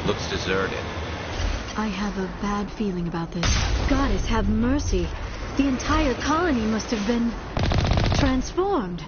Looks deserted. I have a bad feeling about this. Goddess, have mercy. The entire colony must have been transformed.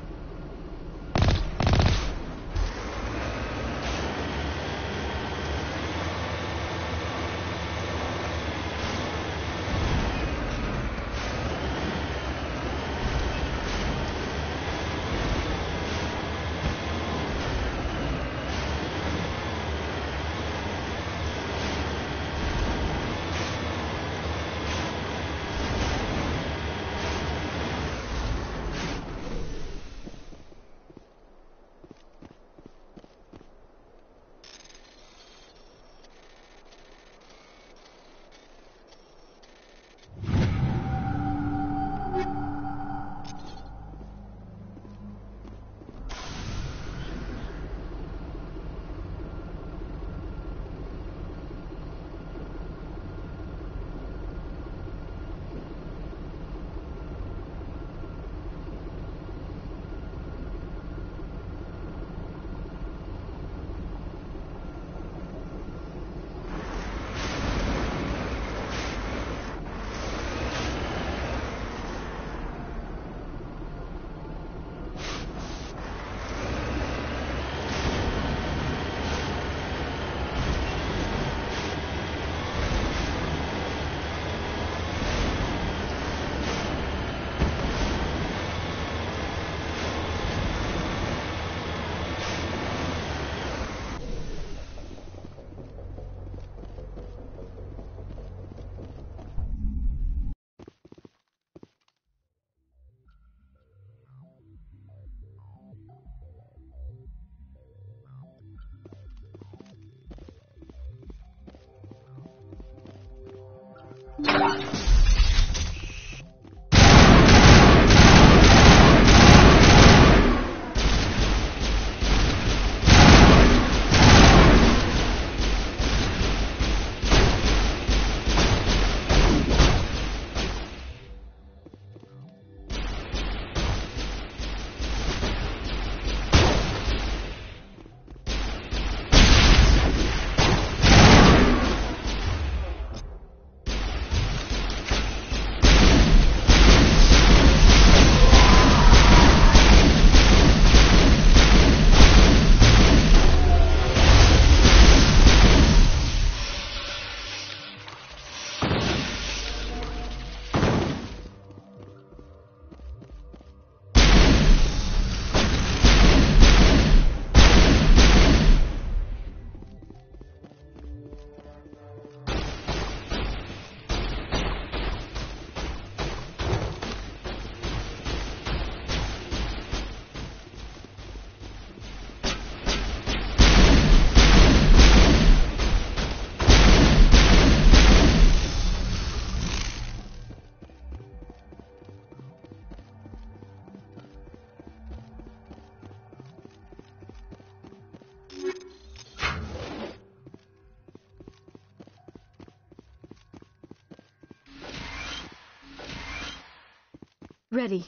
Ready.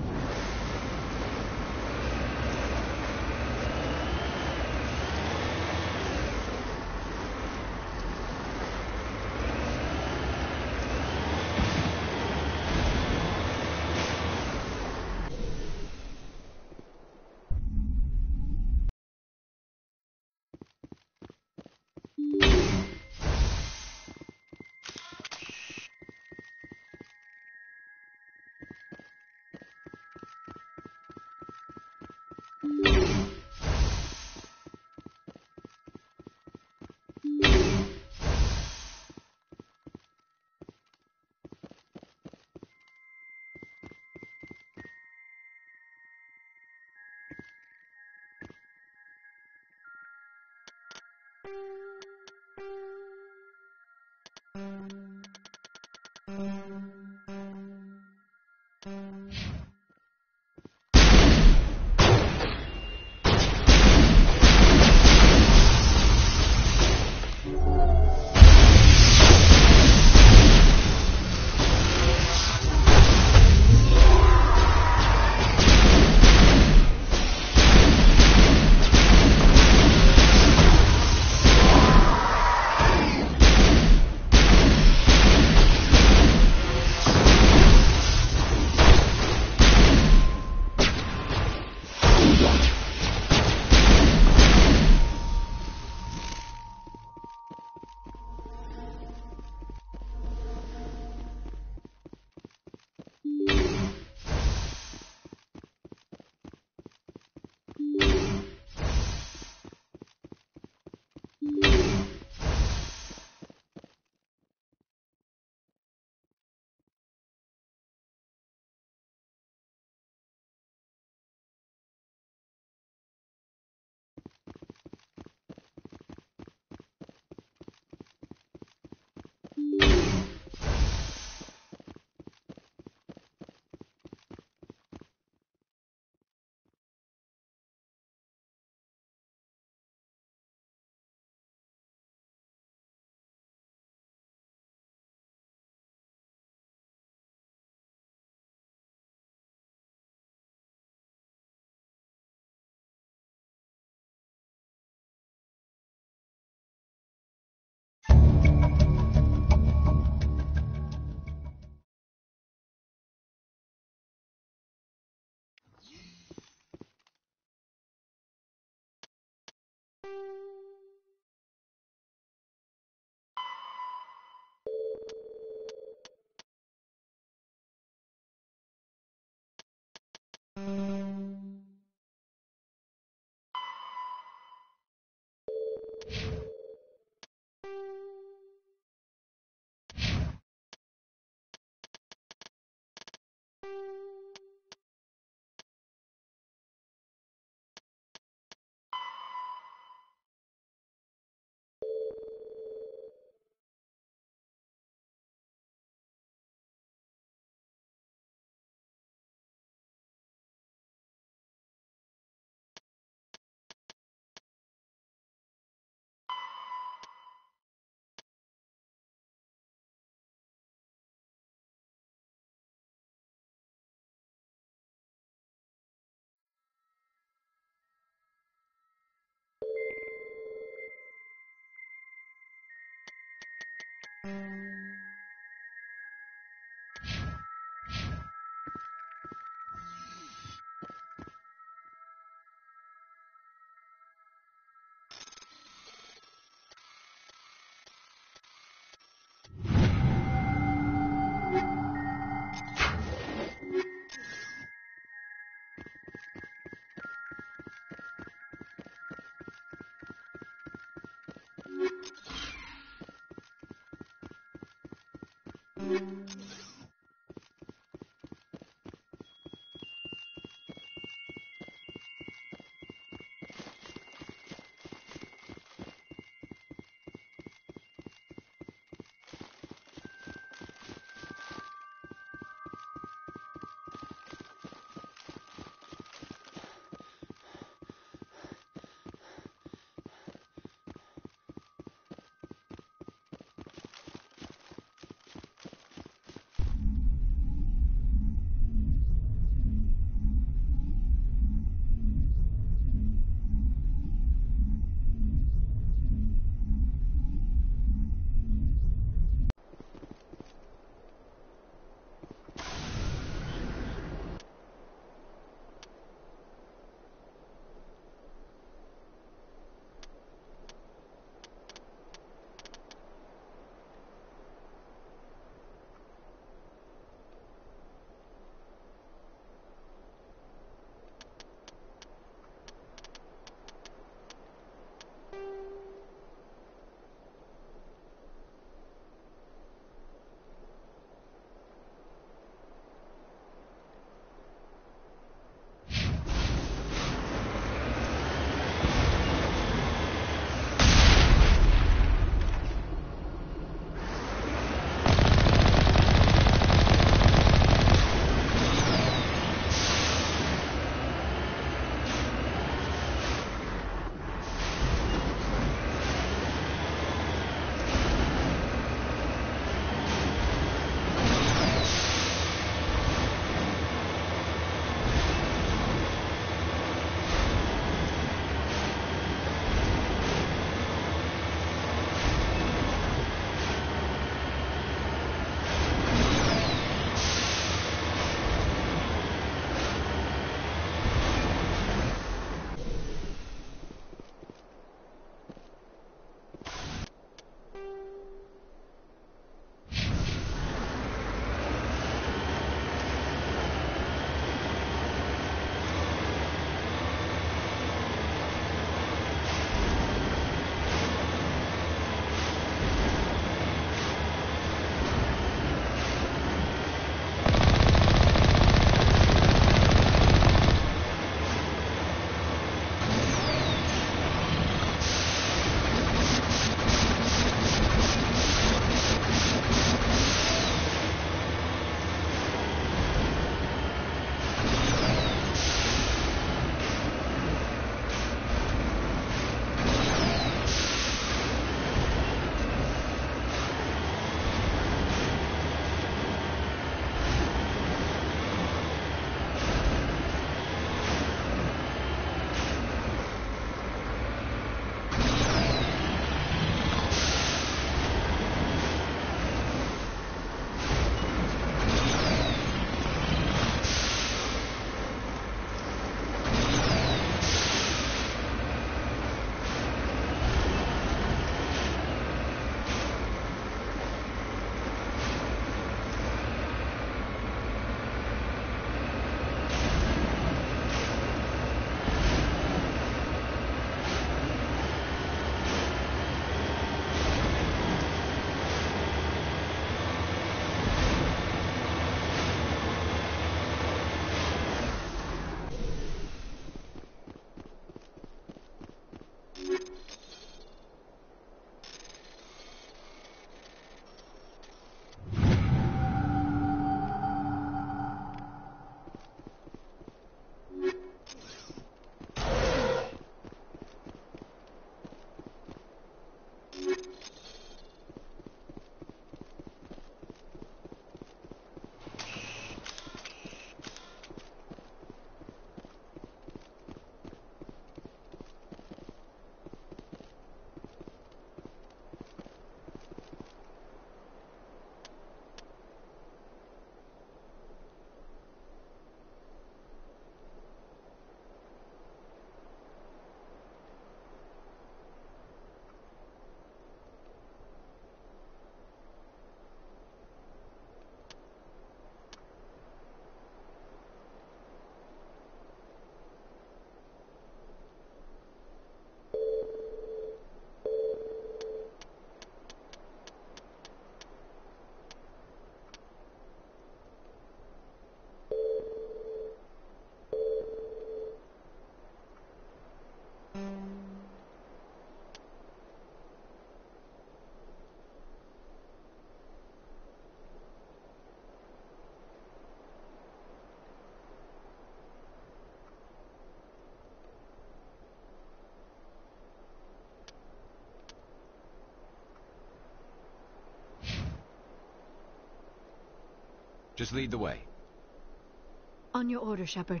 Just lead the way. On your order, Shepard.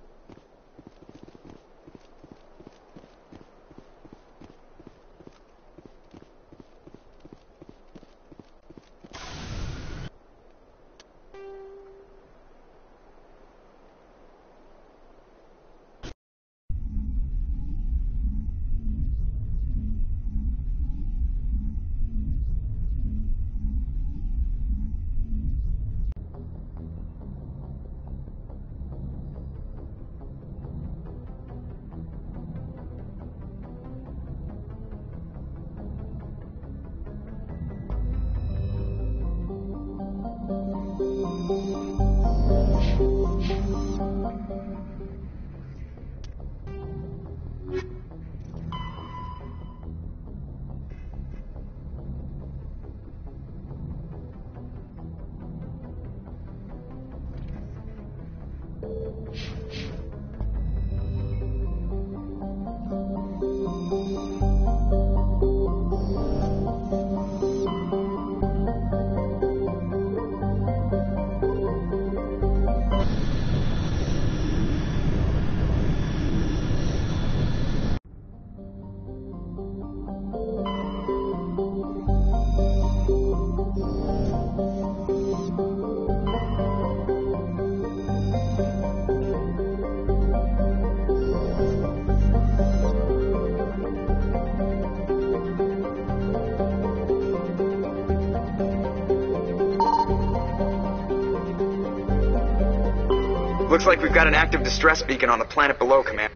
Looks like we've got an active distress beacon on the planet below, Commander.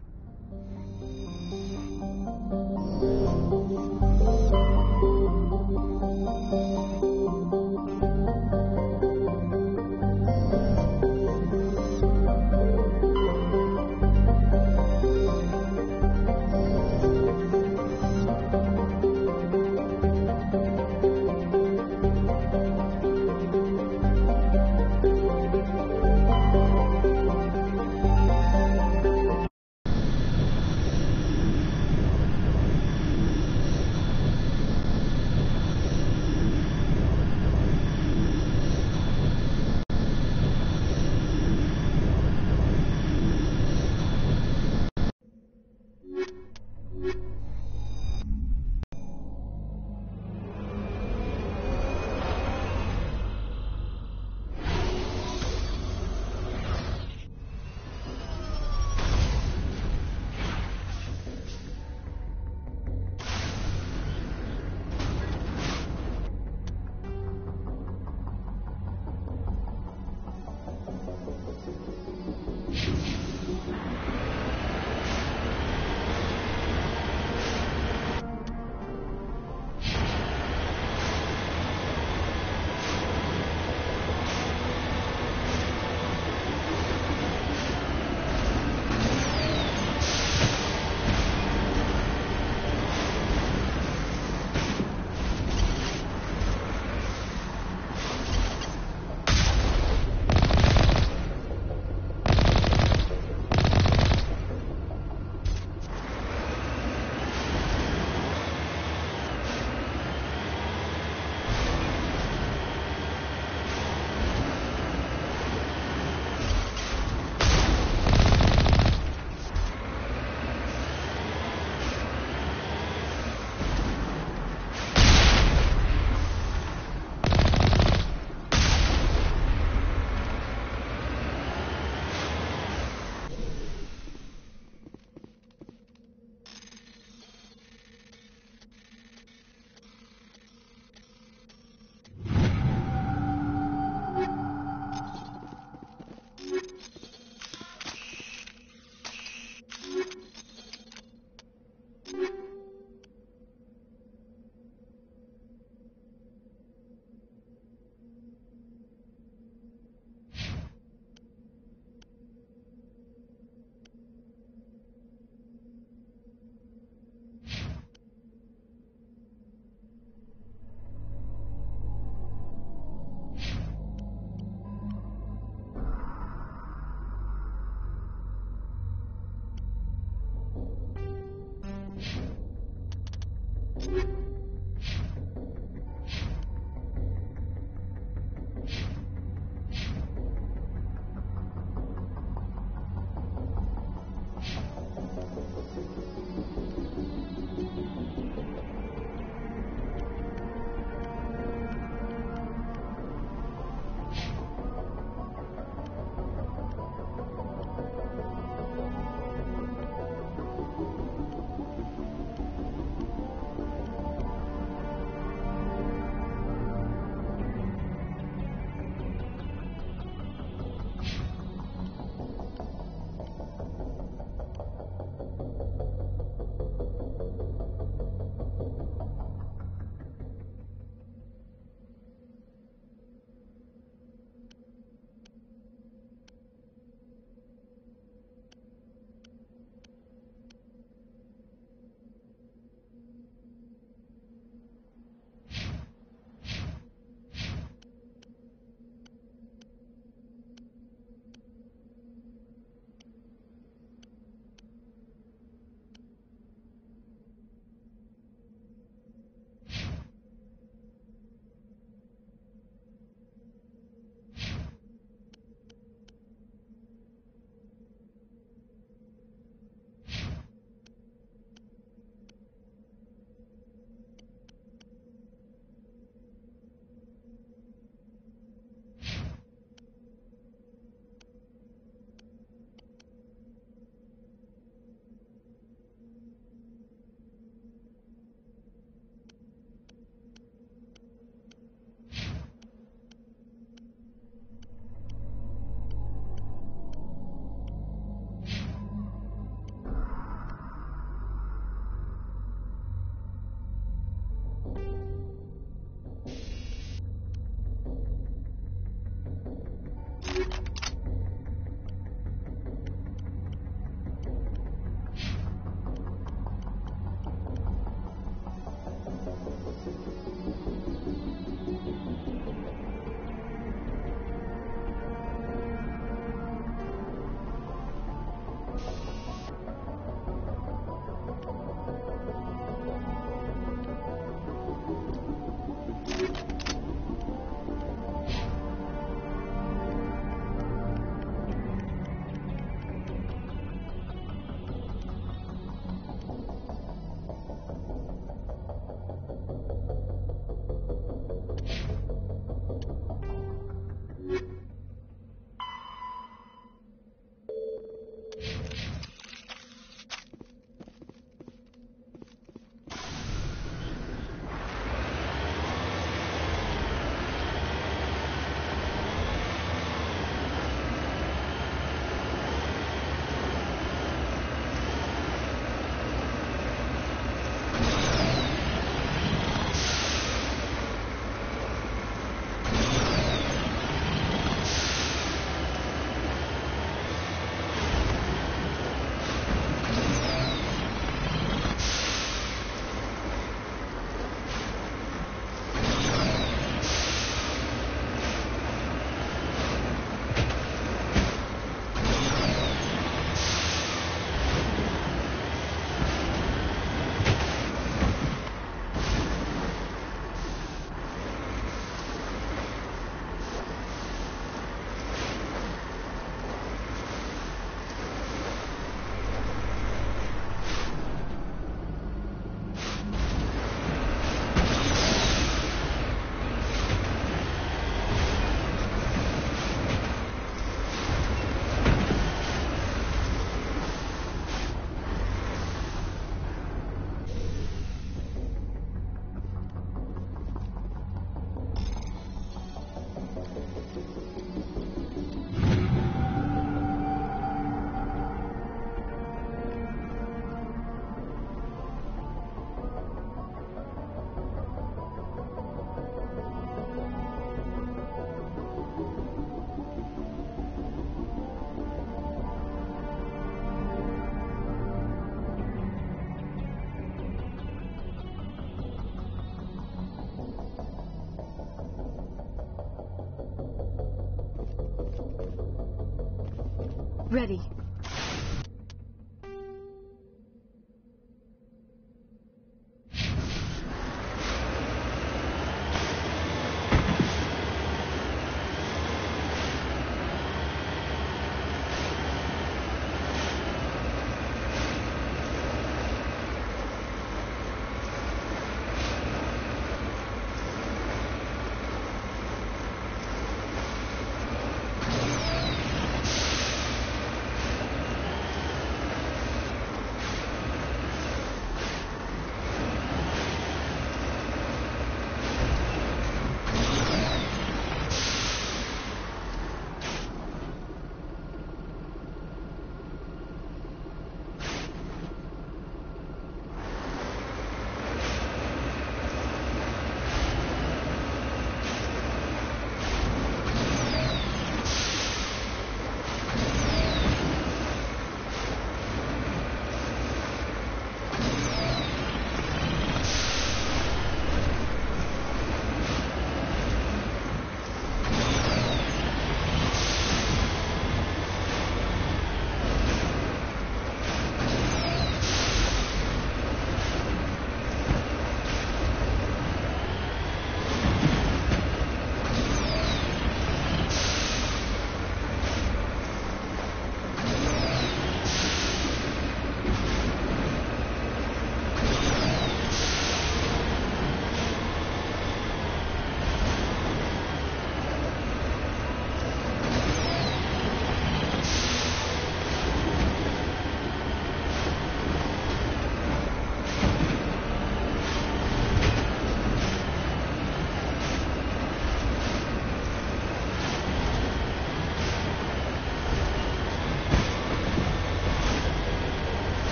Ready.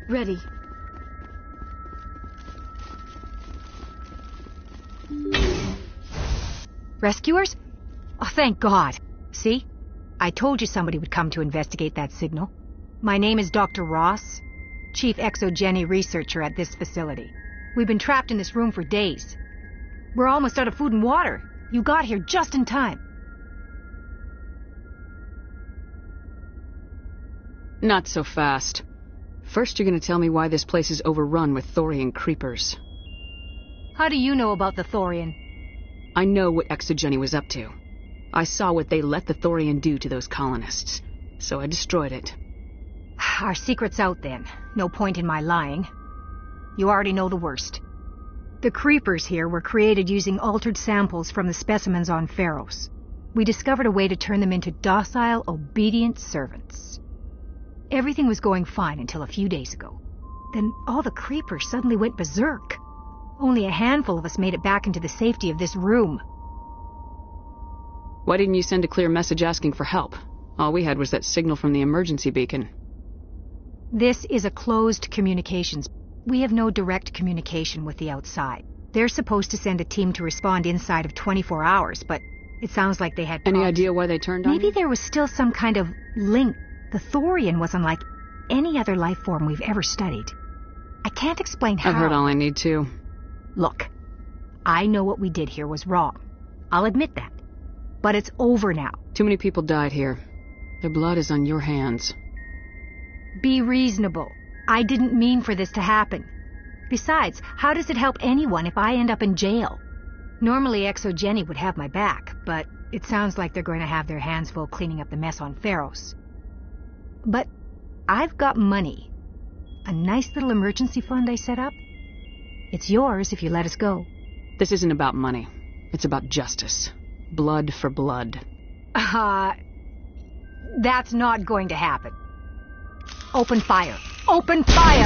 Ready. Rescuers? Oh, thank God. See? I told you somebody would come to investigate that signal. My name is Dr. Ross, Chief Exogeny Researcher at this facility. We've been trapped in this room for days. We're almost out of food and water. You got here just in time. Not so fast. First you're gonna tell me why this place is overrun with Thorian creepers. How do you know about the Thorian? I know what Exogeny was up to. I saw what they let the Thorian do to those colonists, so I destroyed it. Our secret's out then. No point in my lying. You already know the worst. The creepers here were created using altered samples from the specimens on Pharos. We discovered a way to turn them into docile, obedient servants. Everything was going fine until a few days ago. Then all the creepers suddenly went berserk. Only a handful of us made it back into the safety of this room. Why didn't you send a clear message asking for help? All we had was that signal from the emergency beacon. This is a closed communications. We have no direct communication with the outside. They're supposed to send a team to respond inside of 24 hours, but it sounds like they had Any idea why they turned on Maybe you? there was still some kind of link. The Thorian was unlike any other life form we've ever studied. I can't explain how. I've heard all I need to. Look, I know what we did here was wrong. I'll admit that. But it's over now. Too many people died here. Their blood is on your hands. Be reasonable. I didn't mean for this to happen. Besides, how does it help anyone if I end up in jail? Normally Exogeny would have my back, but it sounds like they're going to have their hands full cleaning up the mess on Pharos. But I've got money. A nice little emergency fund I set up. It's yours if you let us go. This isn't about money. It's about justice. Blood for blood. That's not going to happen. Open fire. Open fire!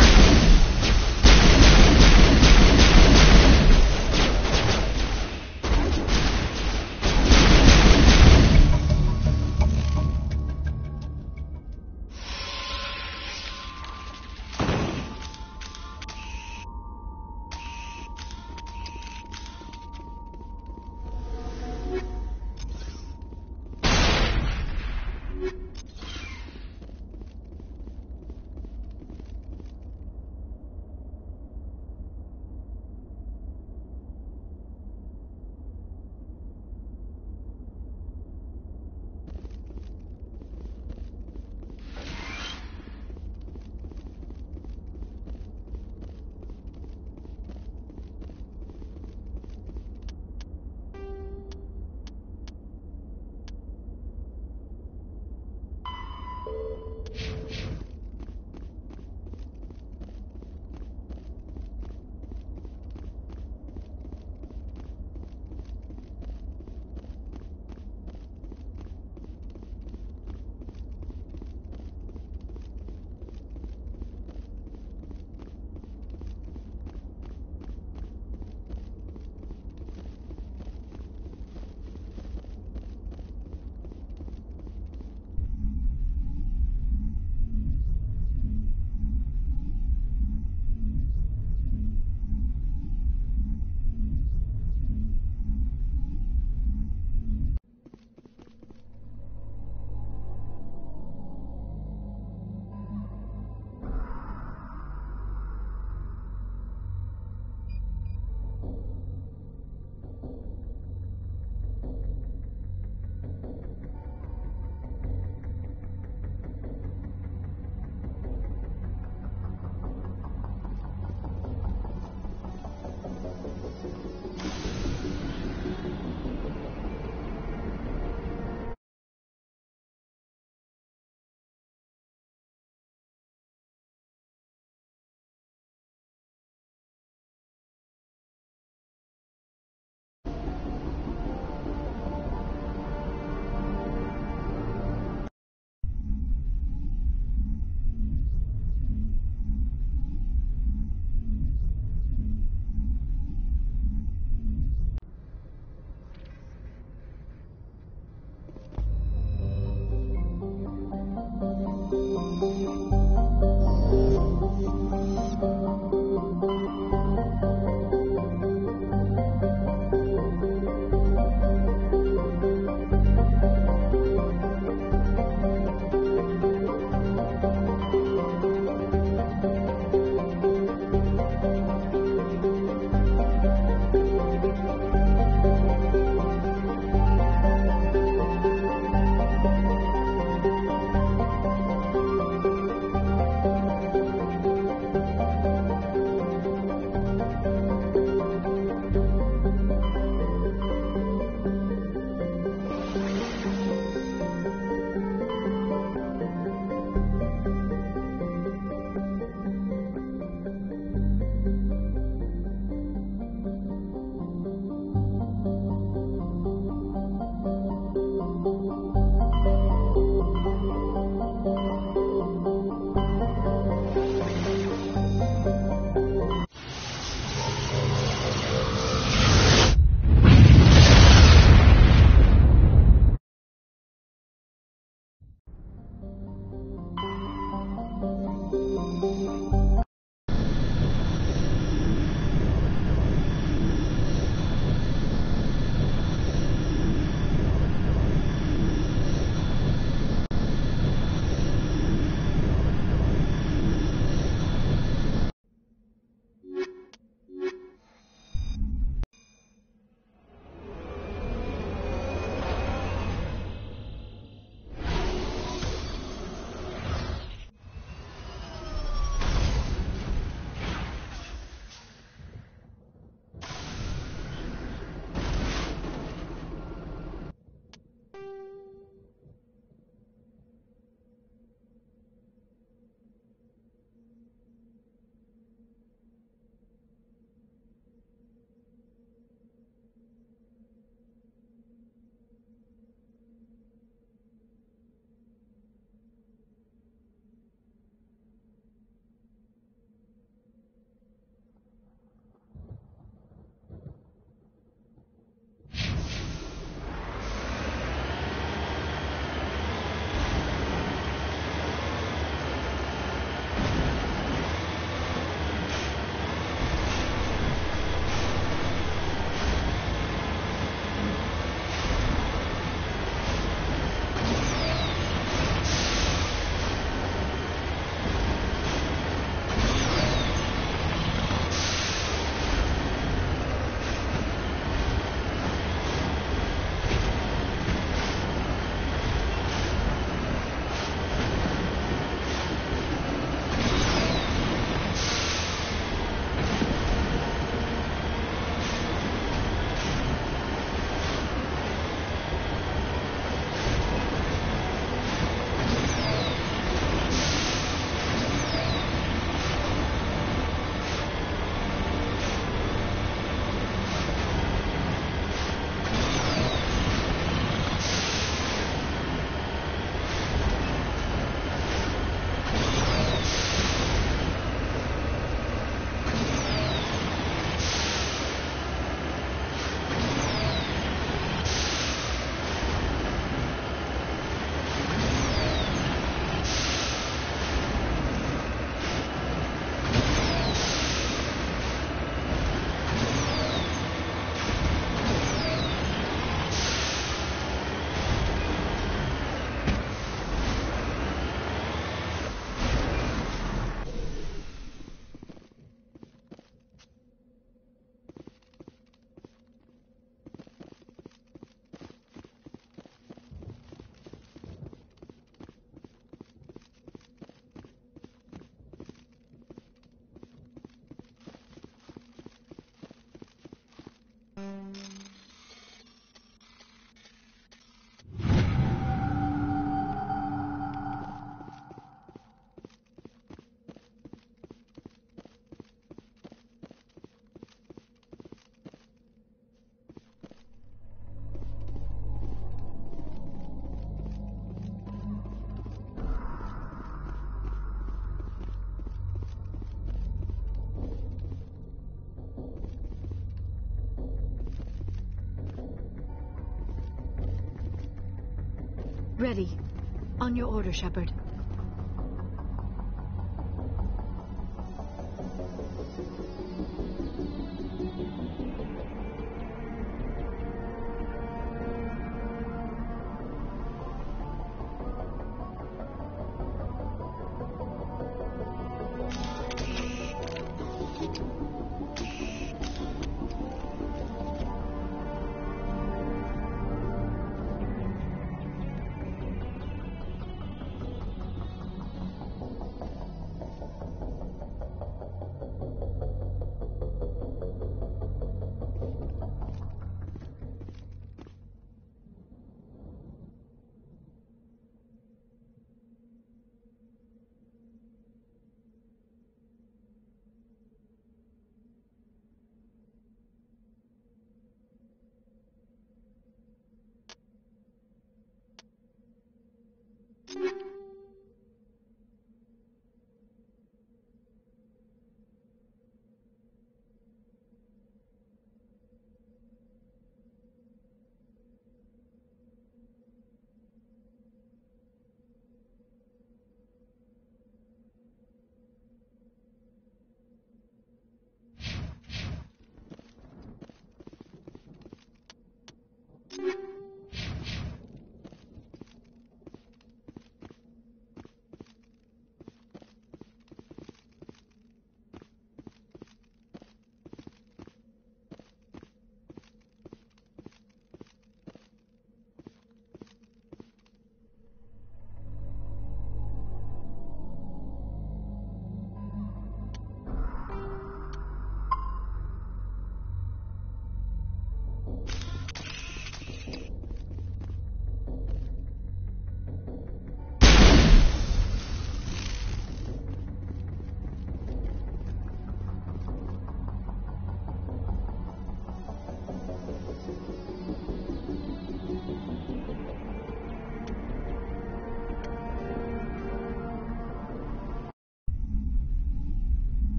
Ready. On your order, Shepard.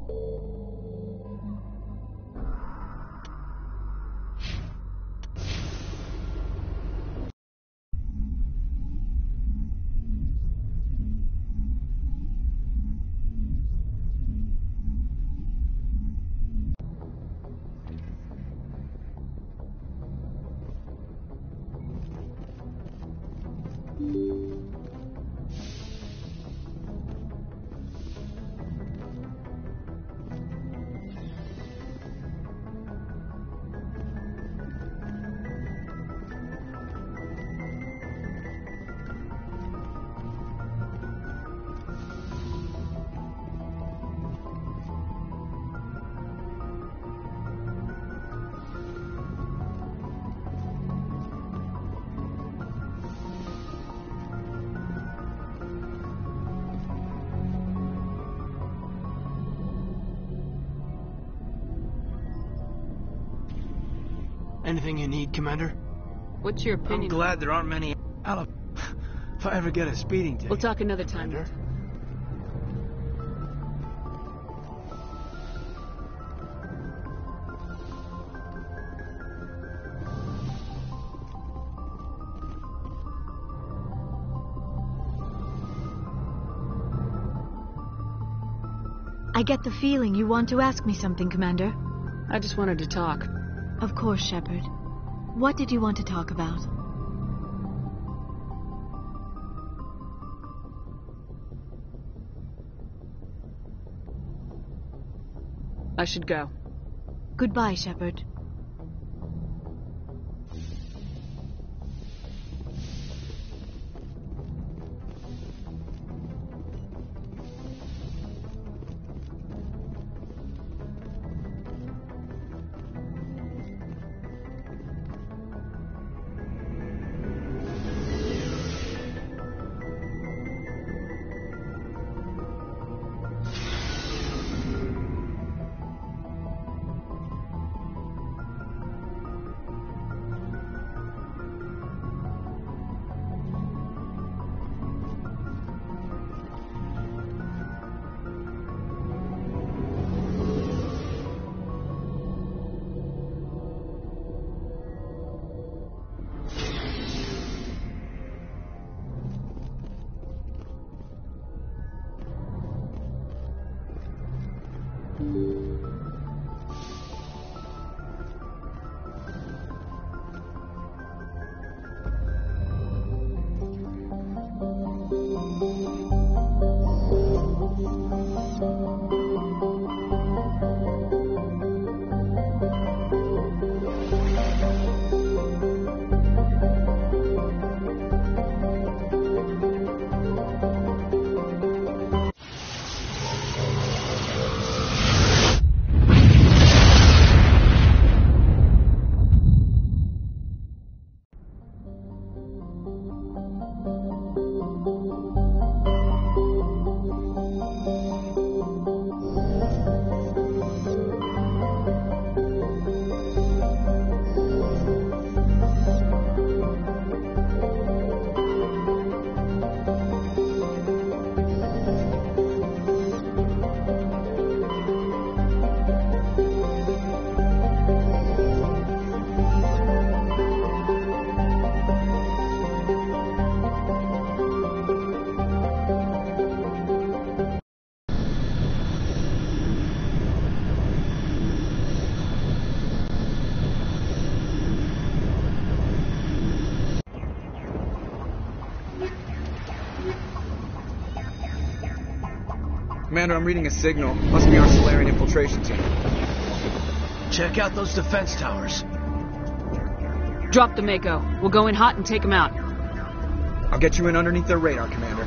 Anything you need, Commander? What's your opinion? I'm glad there aren't many if I ever get a speeding ticket. We'll talk another time. Commander. I get the feeling you want to ask me something, Commander. I just wanted to talk. Of course, Shepard. What did you want to talk about? I should go. Goodbye, Shepard. Commander, I'm reading a signal. Must be our Solarian infiltration team. Check out those defense towers. Drop the Mako. We'll go in hot and take them out. I'll get you in underneath their radar, Commander.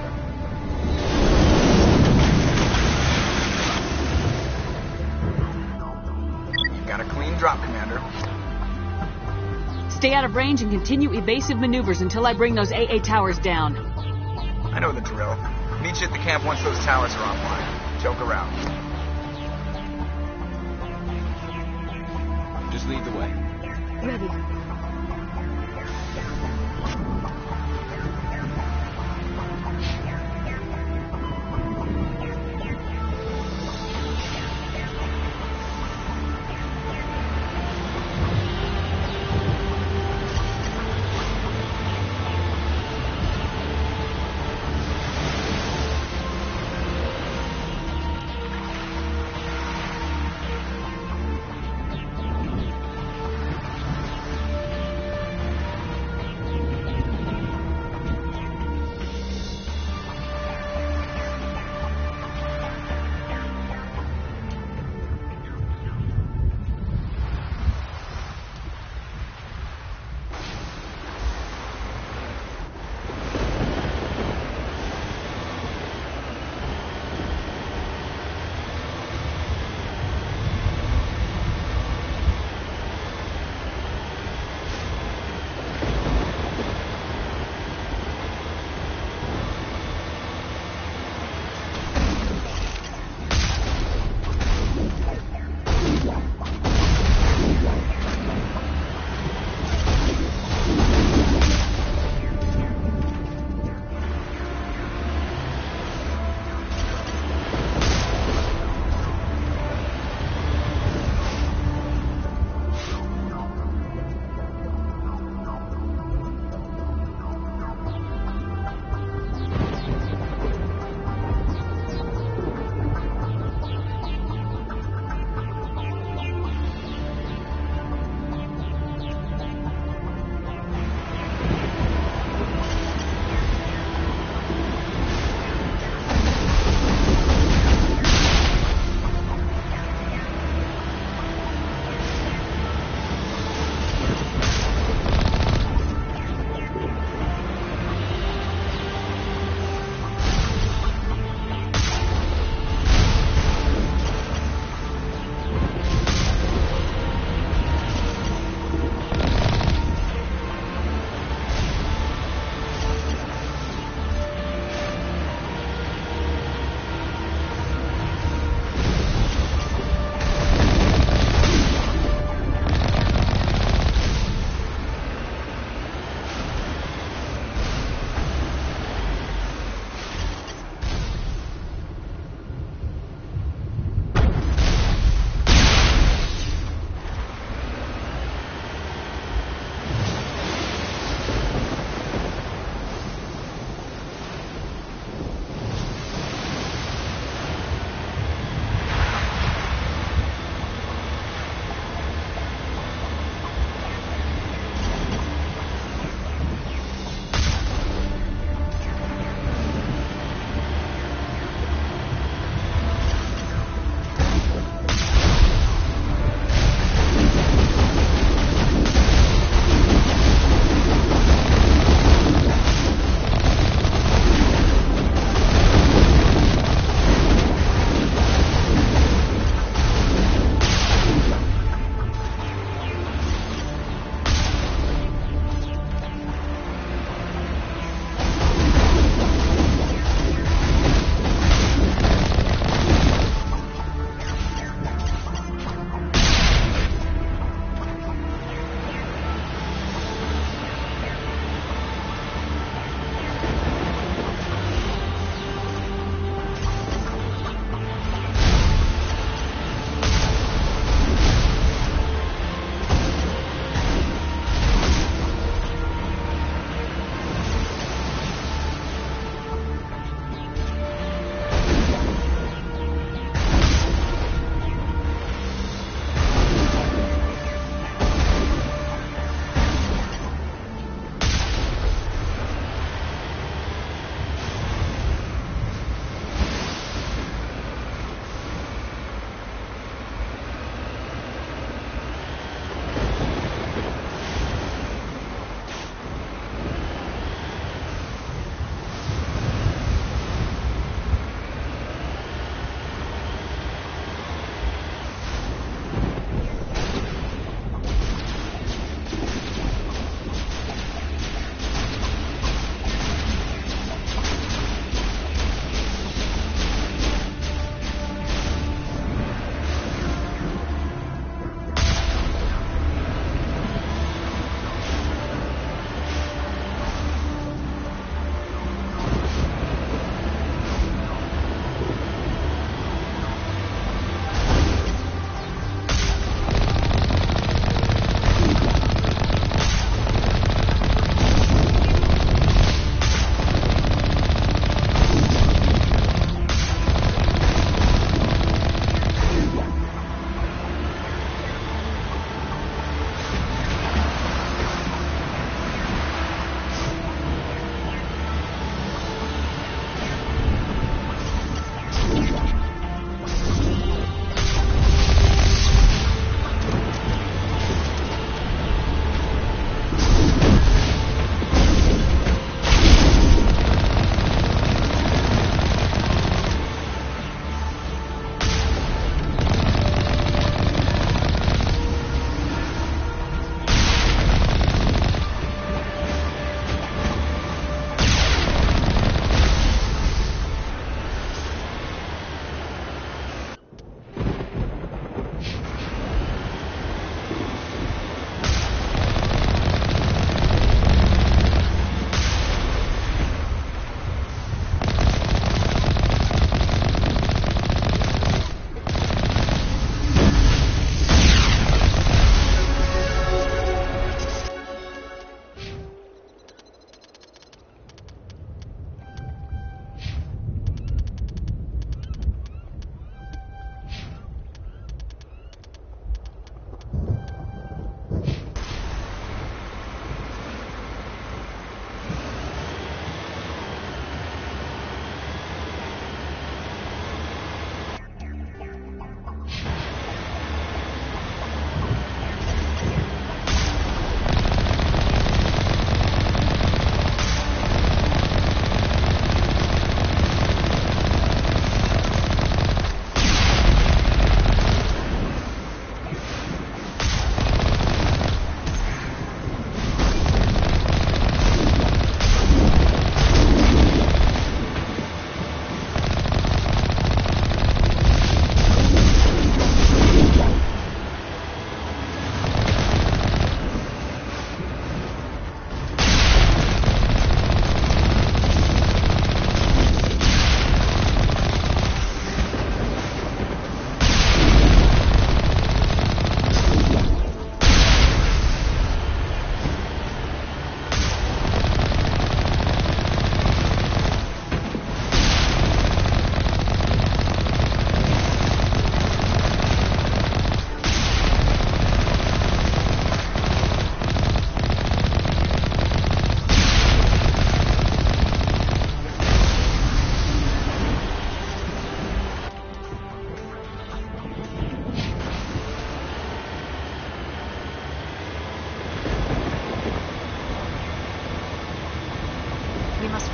Got a clean drop, Commander. Stay out of range and continue evasive maneuvers until I bring those AA towers down. I know the drill. Meet you at the camp once those towers are offline. Joke around. Just lead the way. Ready.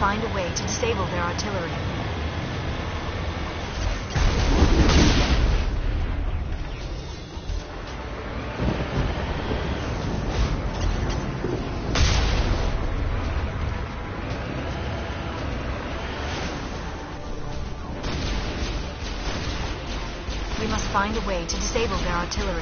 find a way to disable their artillery. We must find a way to disable their artillery.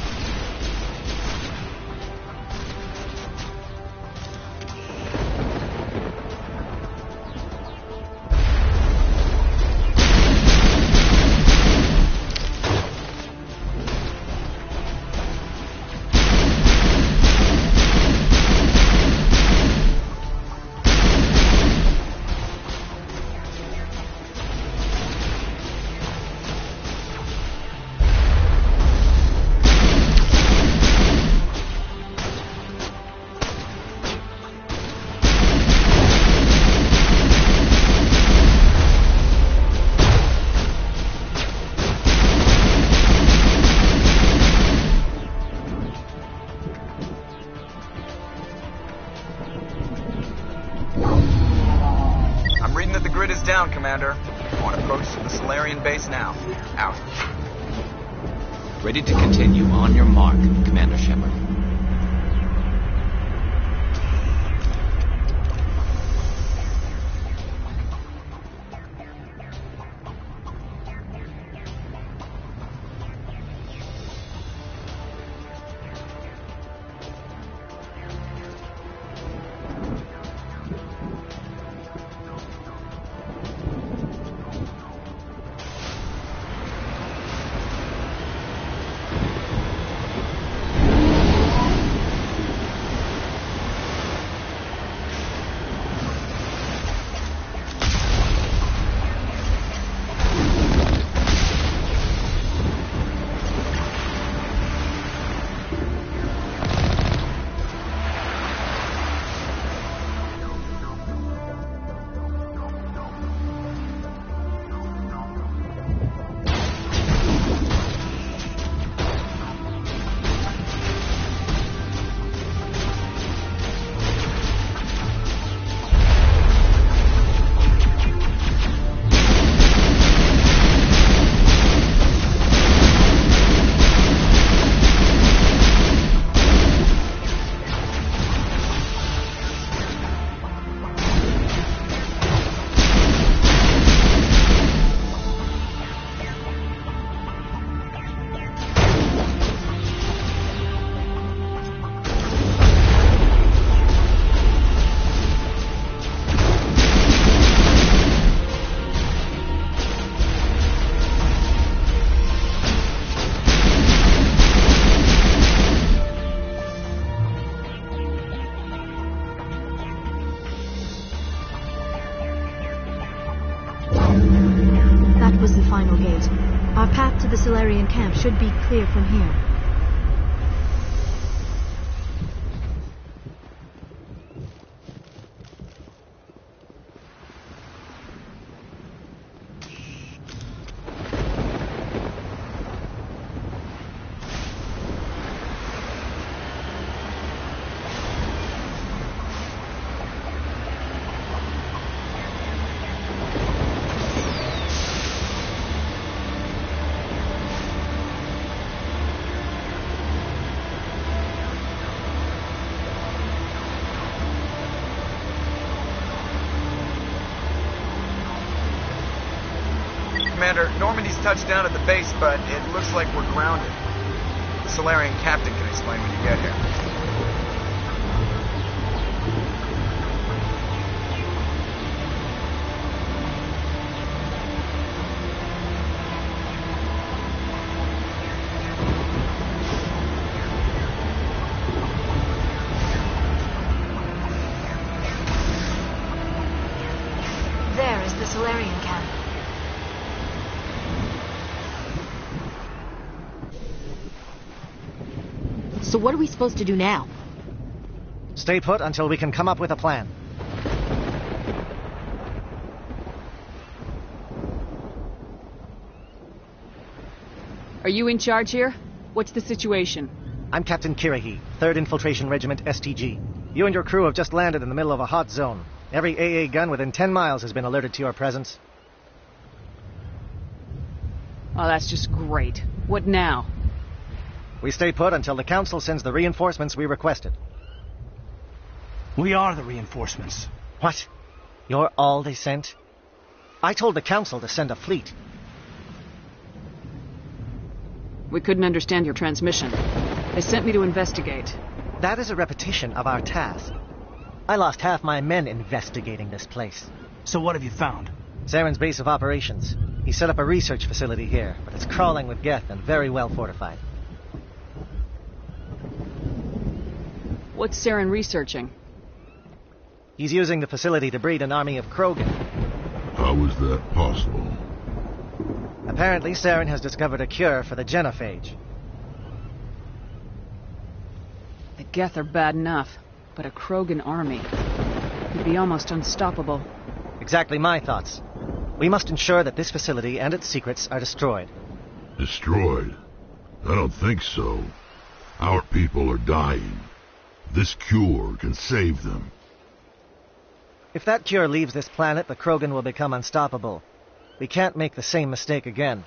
Down, Commander. On approach to the Solarian base now. Out. Ready to continue on your mark, Commander Shepard. That was the final gate. Our path to the Solarian camp should be clear from here. Commander, Normandy's touched down at the base, but it looks like we're grounded. The Solarian captain can explain when you get here. There is the Solarian camp. So what are we supposed to do now? Stay put until we can come up with a plan. Are you in charge here? What's the situation? I'm Captain Kirahi, 3rd Infiltration Regiment STG. You and your crew have just landed in the middle of a hot zone. Every AA gun within 10 miles has been alerted to your presence. Oh, that's just great. What now? We stay put until the Council sends the reinforcements we requested. We are the reinforcements. What? You're all they sent? I told the Council to send a fleet. We couldn't understand your transmission. They sent me to investigate. That is a repetition of our task. I lost half my men investigating this place. So what have you found? Saren's base of operations. He set up a research facility here, but it's crawling with Geth and very well fortified. What's Saren researching? He's using the facility to breed an army of Krogan. How is that possible? Apparently, Saren has discovered a cure for the genophage. The Geth are bad enough, but a Krogan army could be almost unstoppable. Exactly my thoughts. We must ensure that this facility and its secrets are destroyed. Destroyed? I don't think so. Our people are dying. This cure can save them. If that cure leaves this planet, the Krogan will become unstoppable. We can't make the same mistake again.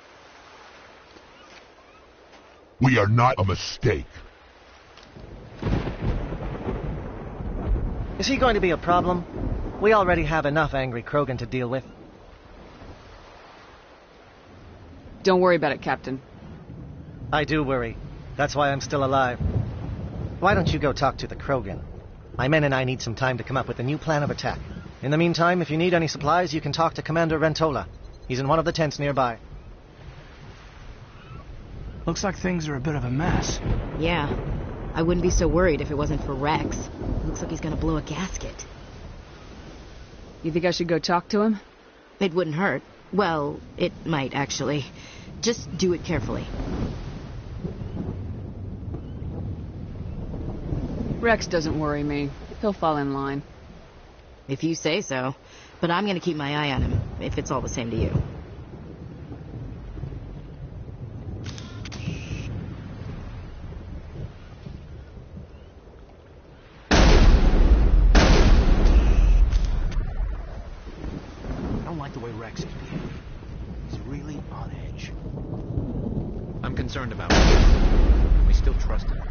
We are not a mistake. Is he going to be a problem? We already have enough angry Krogan to deal with. Don't worry about it, Captain. I do worry. That's why I'm still alive. Why don't you go talk to the Krogan? My men and I need some time to come up with a new plan of attack. In the meantime, if you need any supplies, you can talk to Commander Rentola. He's in one of the tents nearby. Looks like things are a bit of a mess. Yeah. I wouldn't be so worried if it wasn't for Rex. Looks like he's gonna blow a gasket. You think I should go talk to him? It wouldn't hurt. Well, it might, actually. Just do it carefully. Rex doesn't worry me. He'll fall in line. If you say so. But I'm gonna keep my eye on him, if it's all the same to you. I don't like the way Rex is behaving. He's really on edge. I'm concerned about him. We still trust him.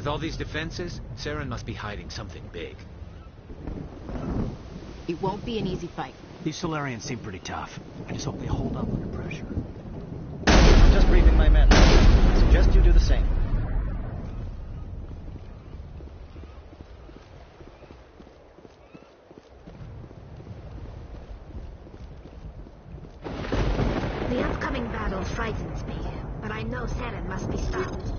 With all these defenses, Saren must be hiding something big. It won't be an easy fight. These Solarians seem pretty tough. I just hope they hold up under pressure. I'm just briefing my men. I suggest you do the same. The upcoming battle frightens me, but I know Saren must be stopped.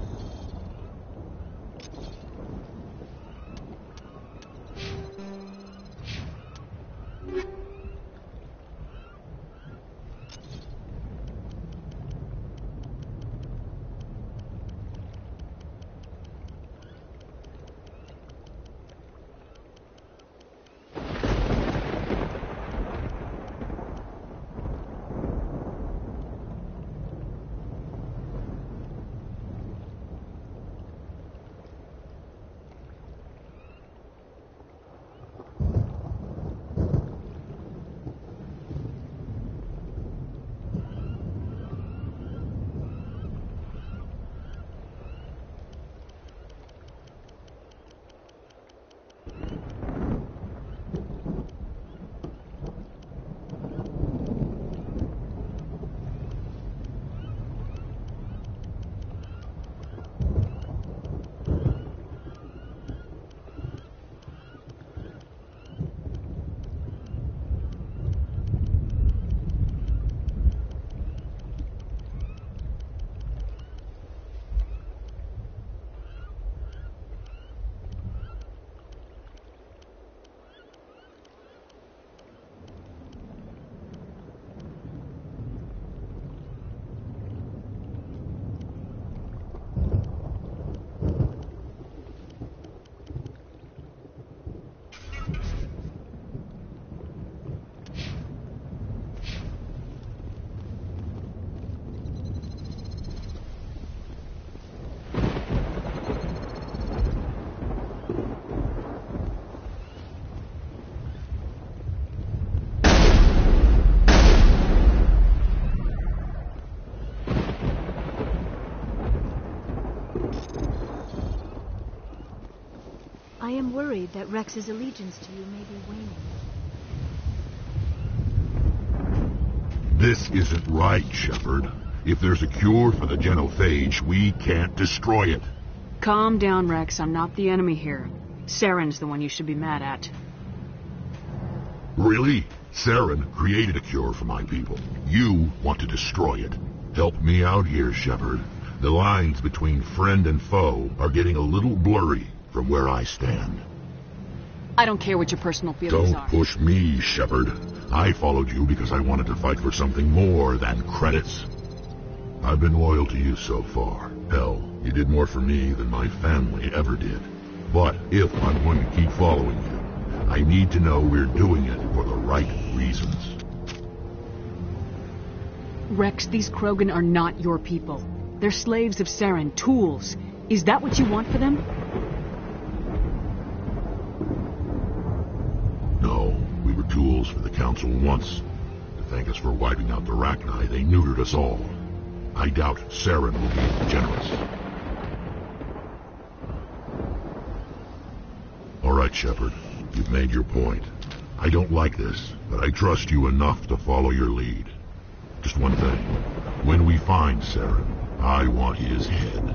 I am worried that Rex's allegiance to you may be waning. This isn't right, Shepard. If there's a cure for the genophage, we can't destroy it. Calm down, Rex. I'm not the enemy here. Saren's the one you should be mad at. Really? Saren created a cure for my people. You want to destroy it. Help me out here, Shepard. The lines between friend and foe are getting a little blurry from where I stand. I don't care what your personal feelings are. Don't push me, Shepard. I followed you because I wanted to fight for something more than credits. I've been loyal to you so far. Hell, you did more for me than my family ever did. But if I'm going to keep following you, I need to know we're doing it for the right reasons. Rex, these Krogan are not your people. They're slaves of Saren, tools. Is that what you want for them? No, we were tools for the Council once. To thank us for wiping out the Rachni, they neutered us all. I doubt Saren will be generous. All right, Shepard. You've made your point. I don't like this, but I trust you enough to follow your lead. Just one thing. When we find Saren, I want his head.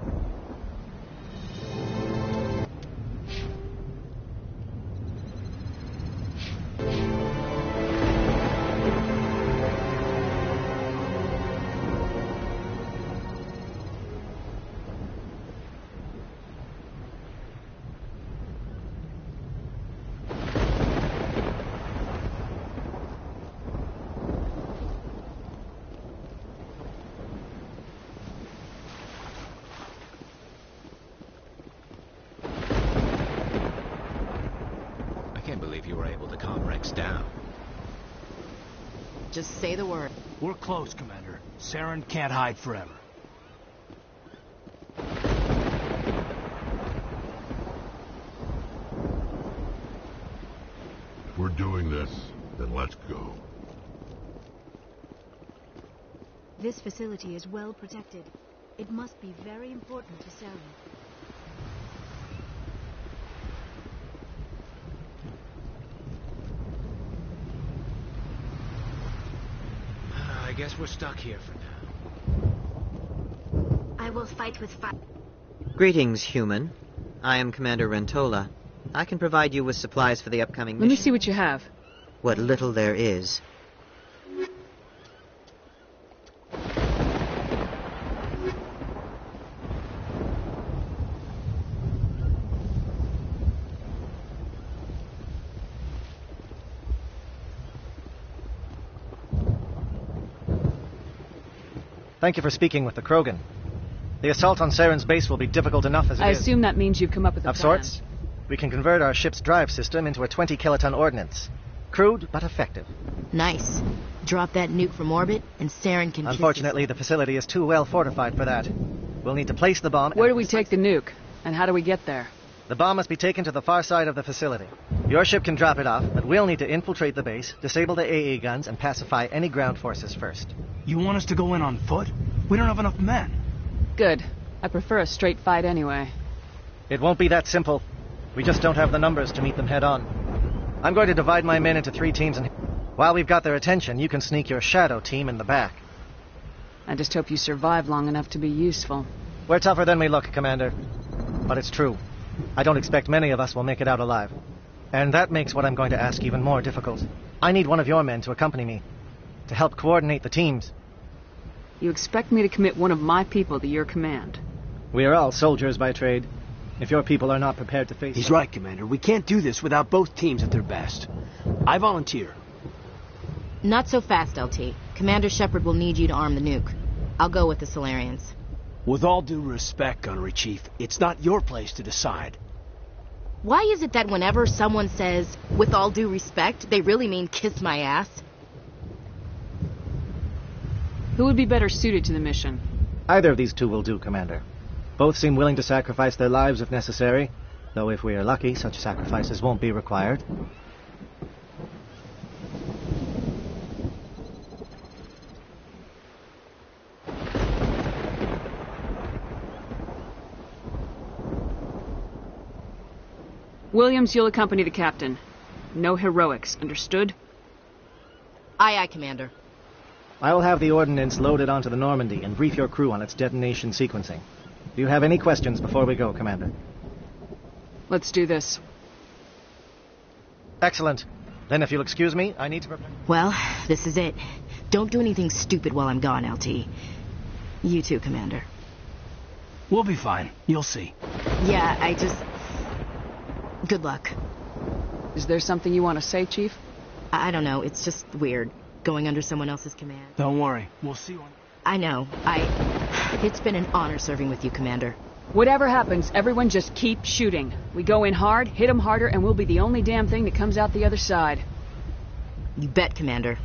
You were able to calm Rex down. Just say the word. We're close, Commander. Saren can't hide forever. If we're doing this, then let's go. This facility is well protected. It must be very important to Saren. guess we're stuck here for now. I will fight with fire. Greetings, human. I am Commander Rentola. I can provide you with supplies for the upcoming mission. Let me see what you have. What little there is. Thank you for speaking with the Krogan. The assault on Saren's base will be difficult enough as it I is. assume that means you've come up with a Of plan. sorts. We can convert our ship's drive system into a 20-kiloton ordnance. Crude, but effective. Nice. Drop that nuke from orbit, and Saren can... Unfortunately, the facility is too well fortified for that. We'll need to place the bomb... Where do we take the nuke? And how do we get there? The bomb must be taken to the far side of the facility. Your ship can drop it off, but we'll need to infiltrate the base, disable the AA guns, and pacify any ground forces first. You want us to go in on foot? We don't have enough men. Good. I prefer a straight fight anyway. It won't be that simple. We just don't have the numbers to meet them head on. I'm going to divide my men into 3 teams, and while we've got their attention, you can sneak your shadow team in the back. I just hope you survive long enough to be useful. We're tougher than we look, Commander. But it's true. I don't expect many of us will make it out alive. And that makes what I'm going to ask even more difficult. I need one of your men to accompany me, to help coordinate the teams. You expect me to commit one of my people to your command? We are all soldiers by trade. If your people are not prepared to face... He's right, Commander. We can't do this without both teams at their best. I volunteer. Not so fast, LT. Commander Shepard will need you to arm the nuke. I'll go with the Solarians. With all due respect, Gunnery Chief, it's not your place to decide. Why is it that whenever someone says, with all due respect, they really mean kiss my ass? Who would be better suited to the mission? Either of these two will do, Commander. Both seem willing to sacrifice their lives if necessary, though if we are lucky, such sacrifices won't be required. Williams, you'll accompany the captain. No heroics, understood? Aye, aye, Commander. I will have the ordnance loaded onto the Normandy and brief your crew on its detonation sequencing. Do you have any questions before we go, Commander? Let's do this. Excellent. Then if you'll excuse me, I need to prepare... Well, this is it. Don't do anything stupid while I'm gone, LT. You too, Commander. We'll be fine. You'll see. Yeah, I just... Good luck. Is there something you want to say, Chief? I don't know. It's just weird, going under someone else's command. Don't worry. We'll see when... I know. It's been an honor serving with you, Commander. Whatever happens, everyone just keep shooting. We go in hard, hit them harder, and we'll be the only damn thing that comes out the other side. You bet, Commander.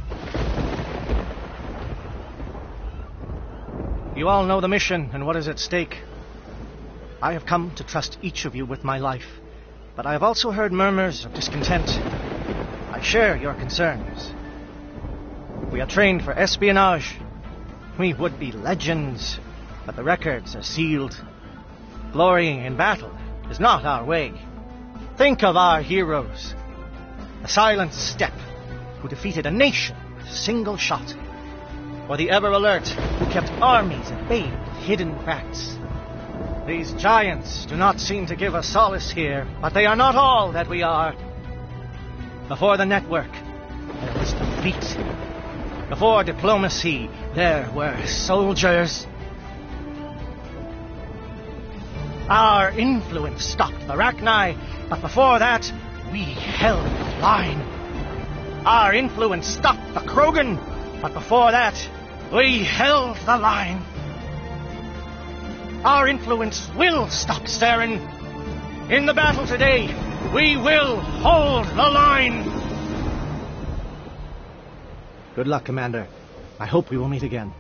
You all know the mission and what is at stake. I have come to trust each of you with my life, but I have also heard murmurs of discontent. I share your concerns. We are trained for espionage. We would be legends, but the records are sealed. Glorying in battle is not our way. Think of our heroes. The Silent Step, who defeated a nation with a single shot. Or the Ever Alert, who kept armies at bay with hidden facts. These giants do not seem to give us solace here, but they are not all that we are. Before the network, there was the fleet. Before diplomacy, there were soldiers. Our influence stopped the Arachni, but before that, we held the line. Our influence stopped the Krogan, but before that, we held the line. Our influence will stop Saren. In the battle today, we will hold the line. Good luck, Commander. I hope we will meet again.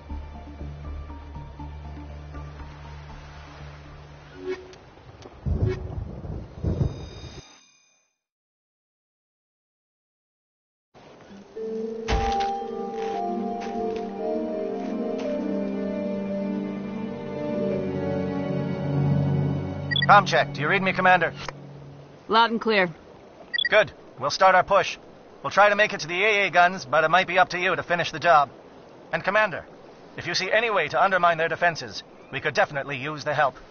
Comm check. Do you read me, Commander? Loud and clear. Good. We'll start our push. We'll try to make it to the AA guns, but it might be up to you to finish the job. And Commander, if you see any way to undermine their defenses, we could definitely use the help.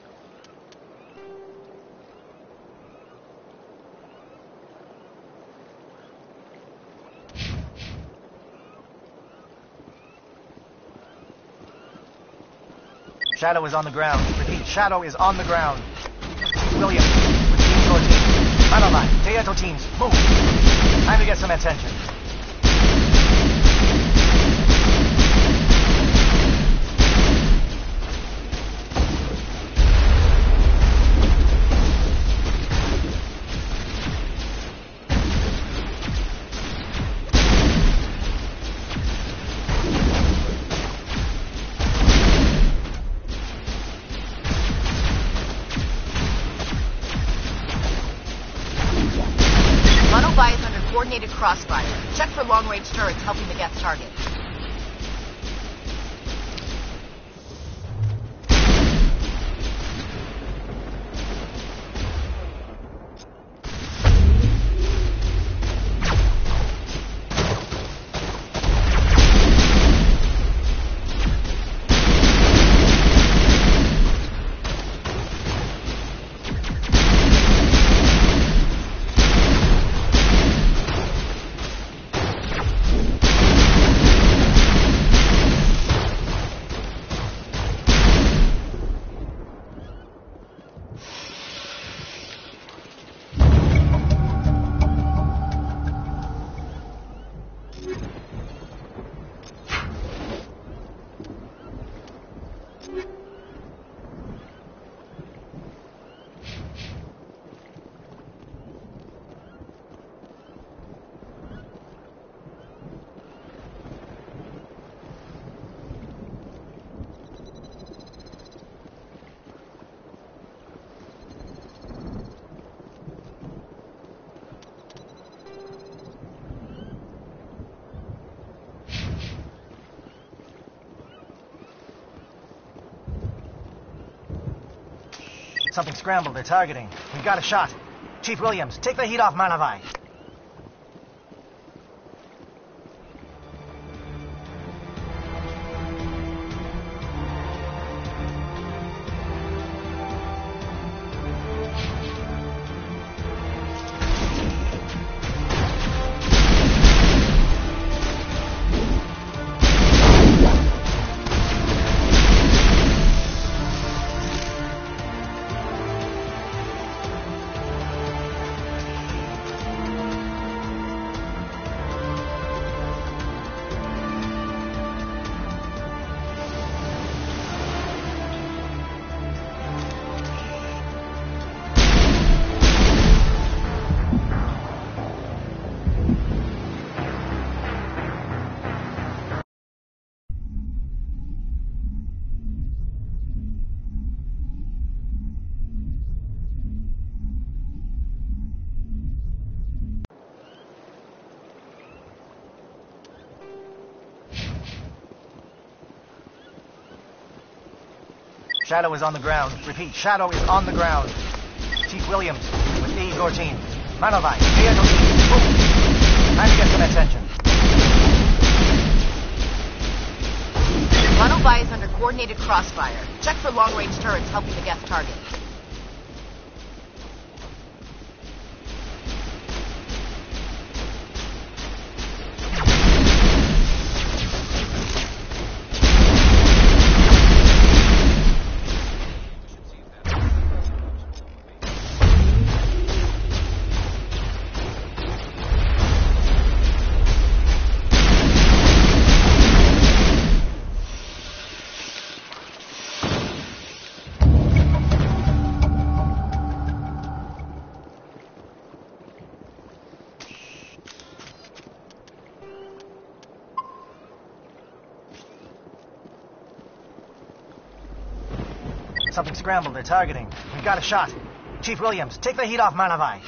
Shadow is on the ground. Repeat, Shadow is on the ground. William, with Team 14. Manova, Teato teams, move. Time to get some attention. Coordinated crossfire. Check for long-range turrets helping the guest target. Something scrambled. They're targeting. We've got a shot. Chief Williams, take the heat off Manavai. Shadow is on the ground. Repeat, Shadow is on the ground. Chief Williams with E-14. Manavai, Teato teams, move. Time to get some attention. Manavai is under coordinated crossfire. Check for long-range turrets helping the guest target. Something scrambled. They're targeting. We've got a shot. Chief Williams, take the heat off Manavai.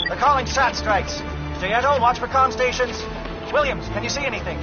They're calling SAT strikes. Dieto, watch for comm stations. Williams, can you see anything?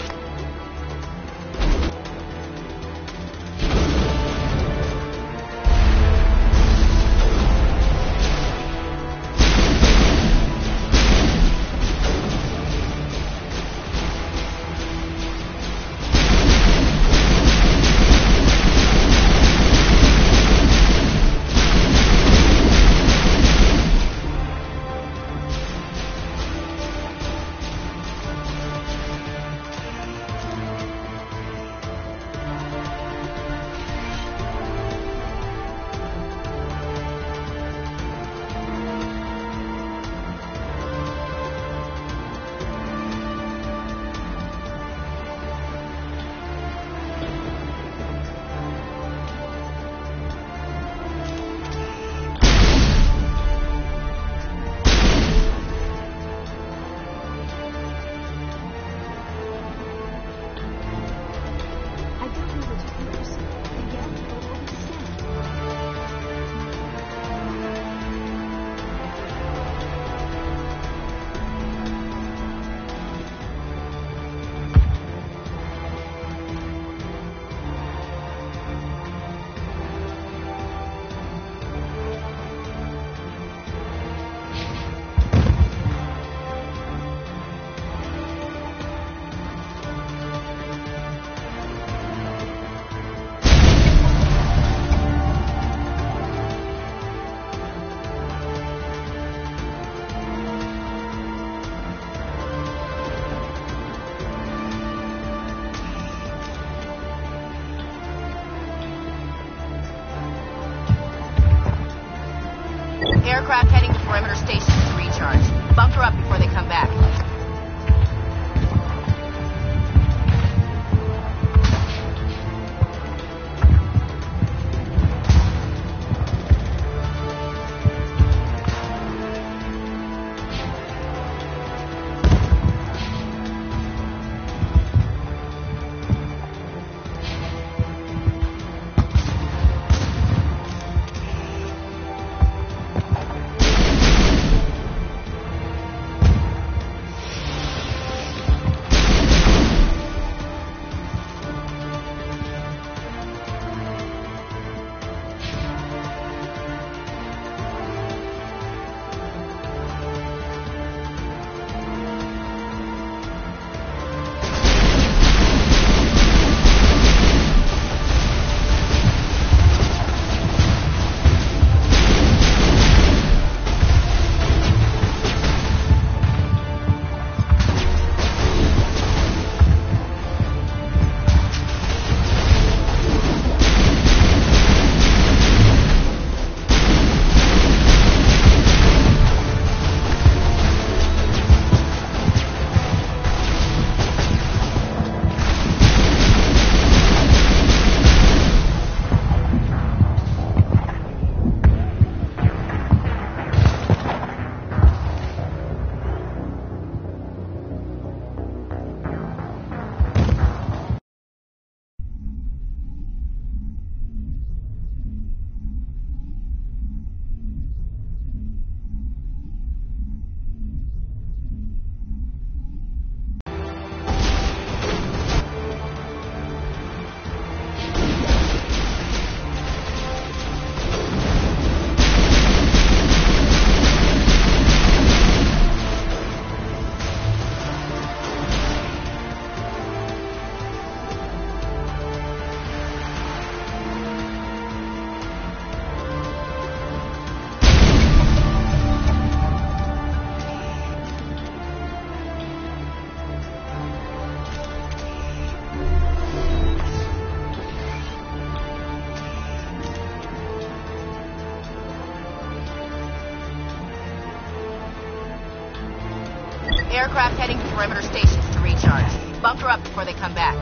Aircraft heading to perimeter stations to recharge. Bunker up before they come back. Aircraft heading to perimeter stations to recharge. Bunker up before they come back.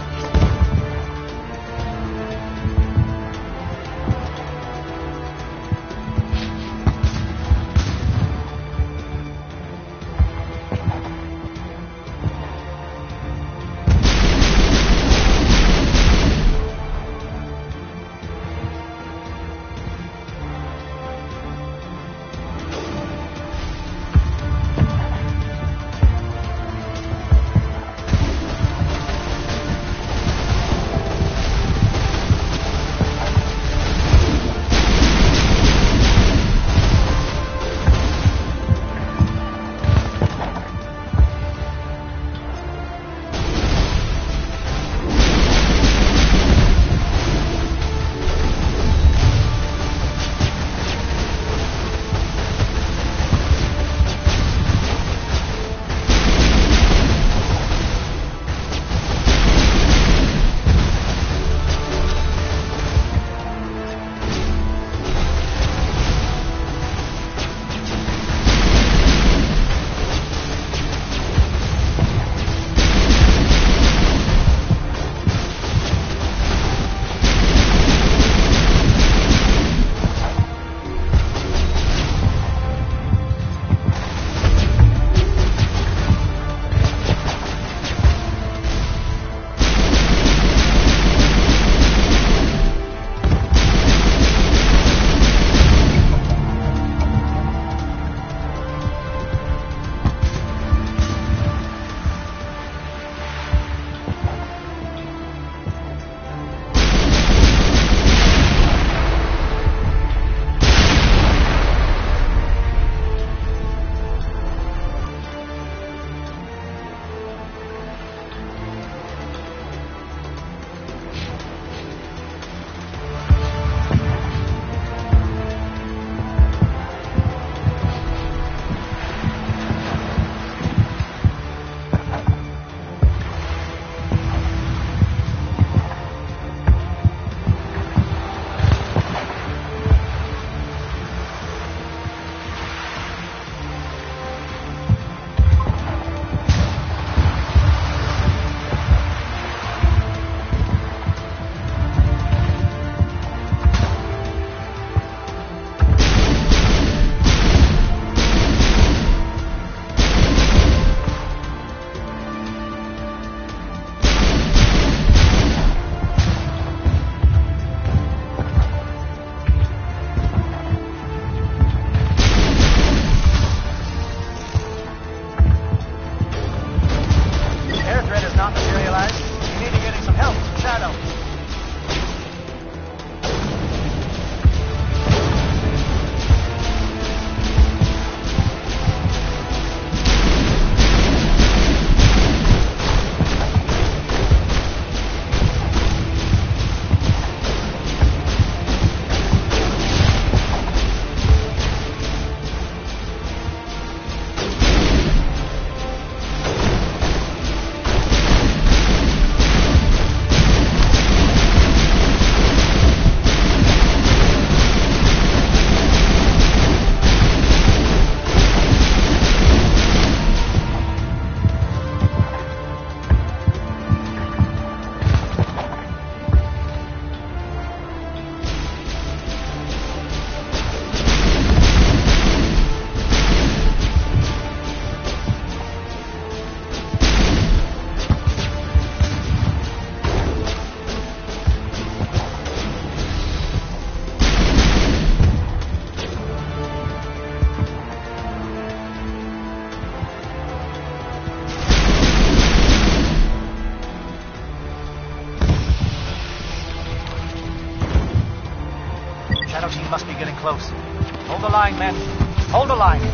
line, men. Hold the line.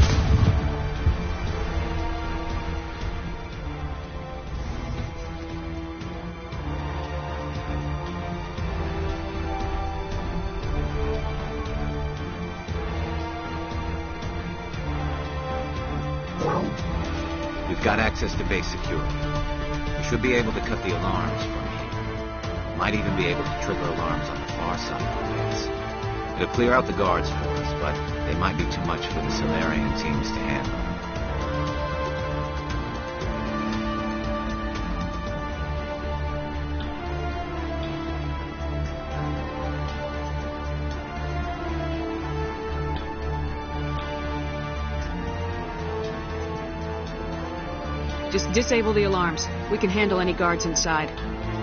We've got access to base security. We should be able to cut the alarms from here. Might even be able to trigger alarms on the far side of the base. It'll clear out the guards for us, but they might be too much for the Solarian teams to handle. Just disable the alarms. We can handle any guards inside.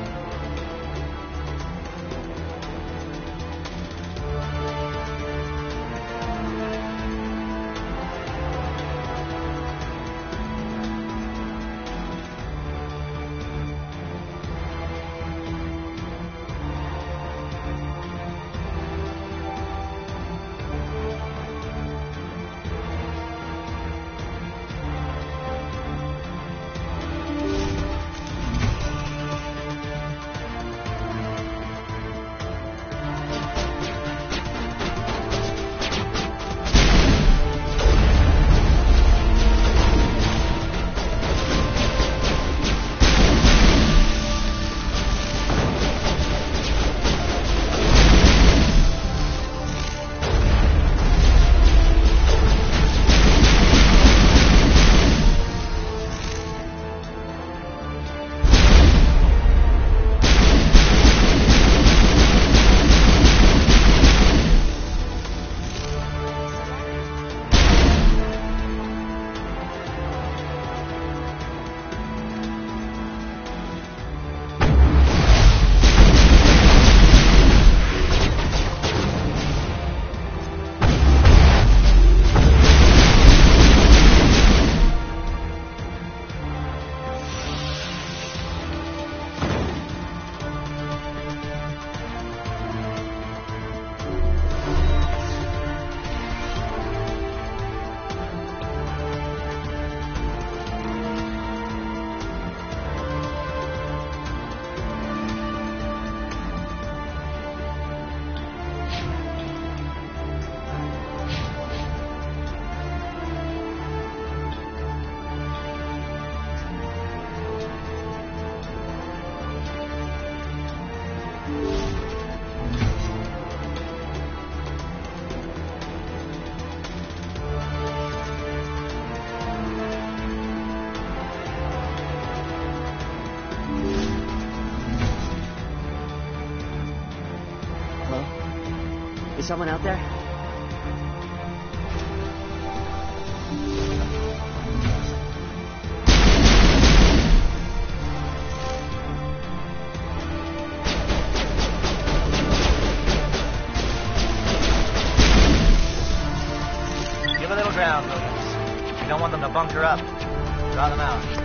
Is someone out there? Give a little ground, Williams. We don't want them to bunker up. Draw them out.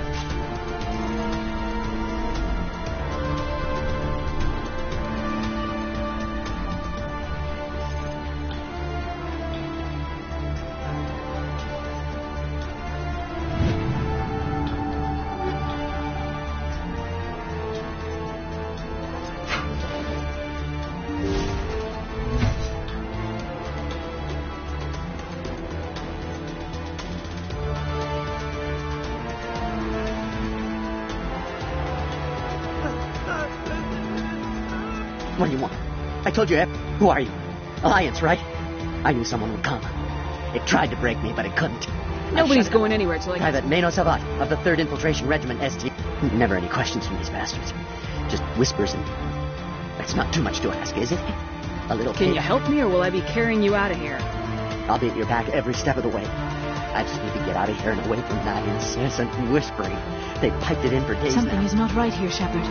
What do you want? I told you, who are you? Alliance, right? I knew someone would come. It tried to break me, but it couldn't. Nobody's going anywhere till Private Mano Savat of the 3rd Infiltration Regiment ST. Never any questions from these bastards. Just whispers and... That's not too much to ask, is it? A little Can you help me, or will I be carrying you out of here? I'll be at your back every step of the way. I just need to get out of here and away from that incessant whispering. They've piped it in for days Something now. is not right here, Shepard.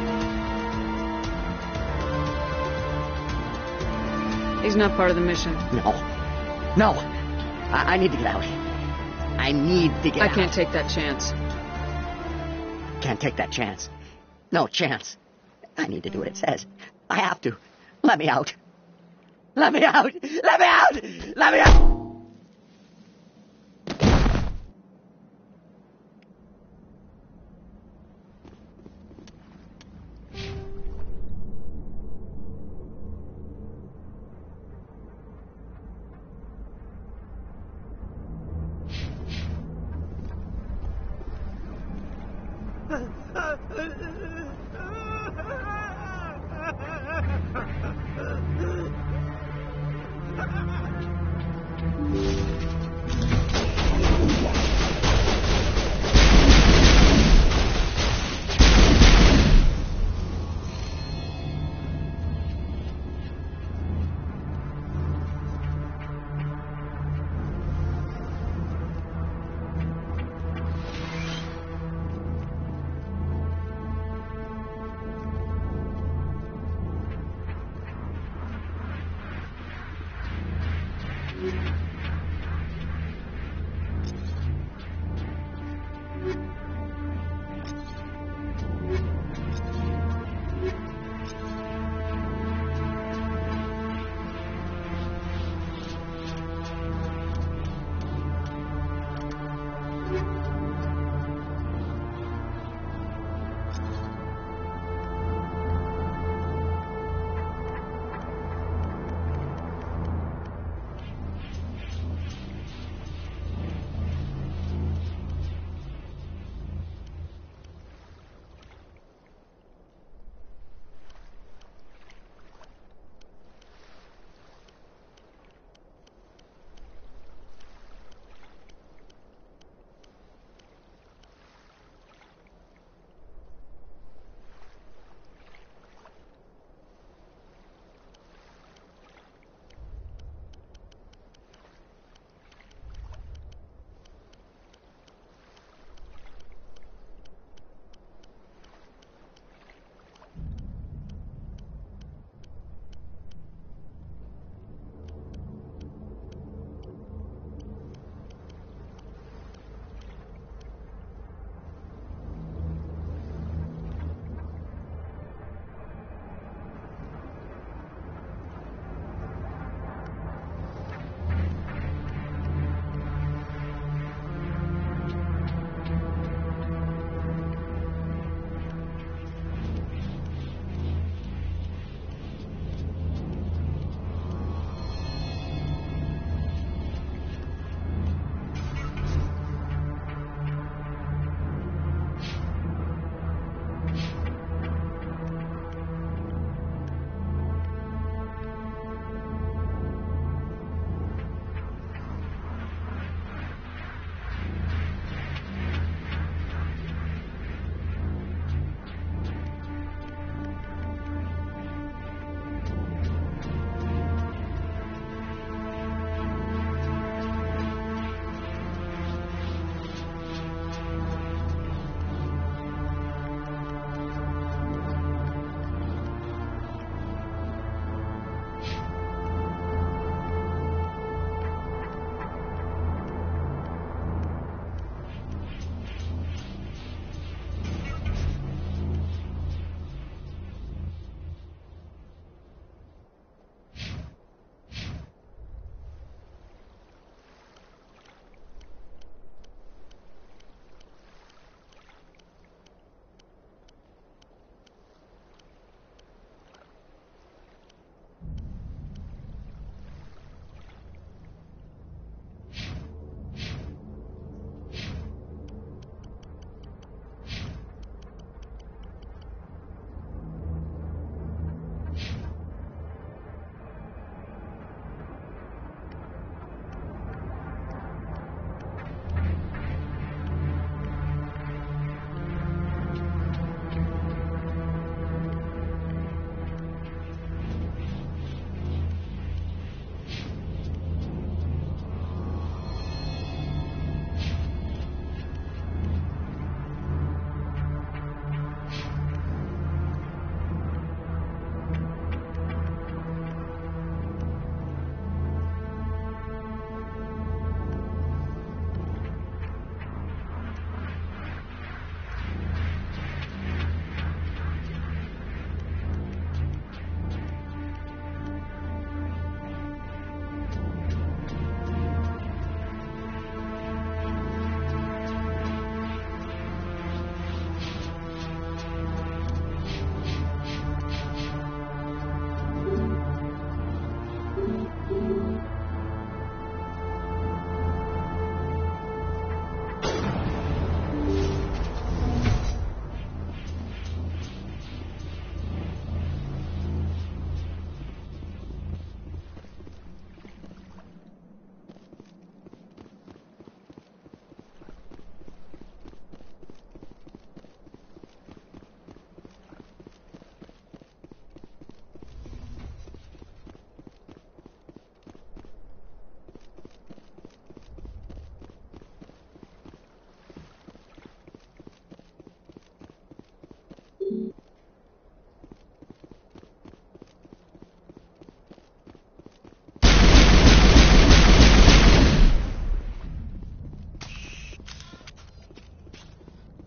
He's not part of the mission. No. I need to get out. I need to get out. I can't take that chance. Can't take that chance. No chance. I need to do what it says. I have to. Let me out. Let me out. Let me out. Let me out.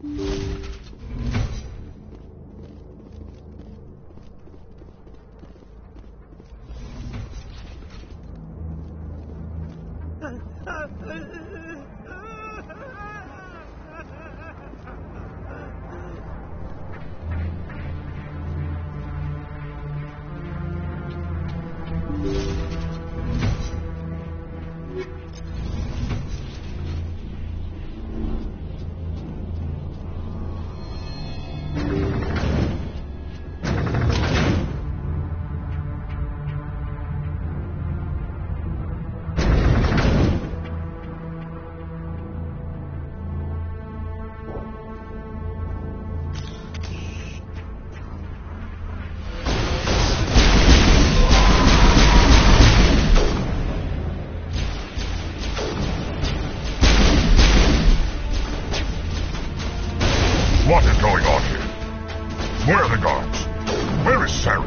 What is going on here? Where are the guards? Where is Saren?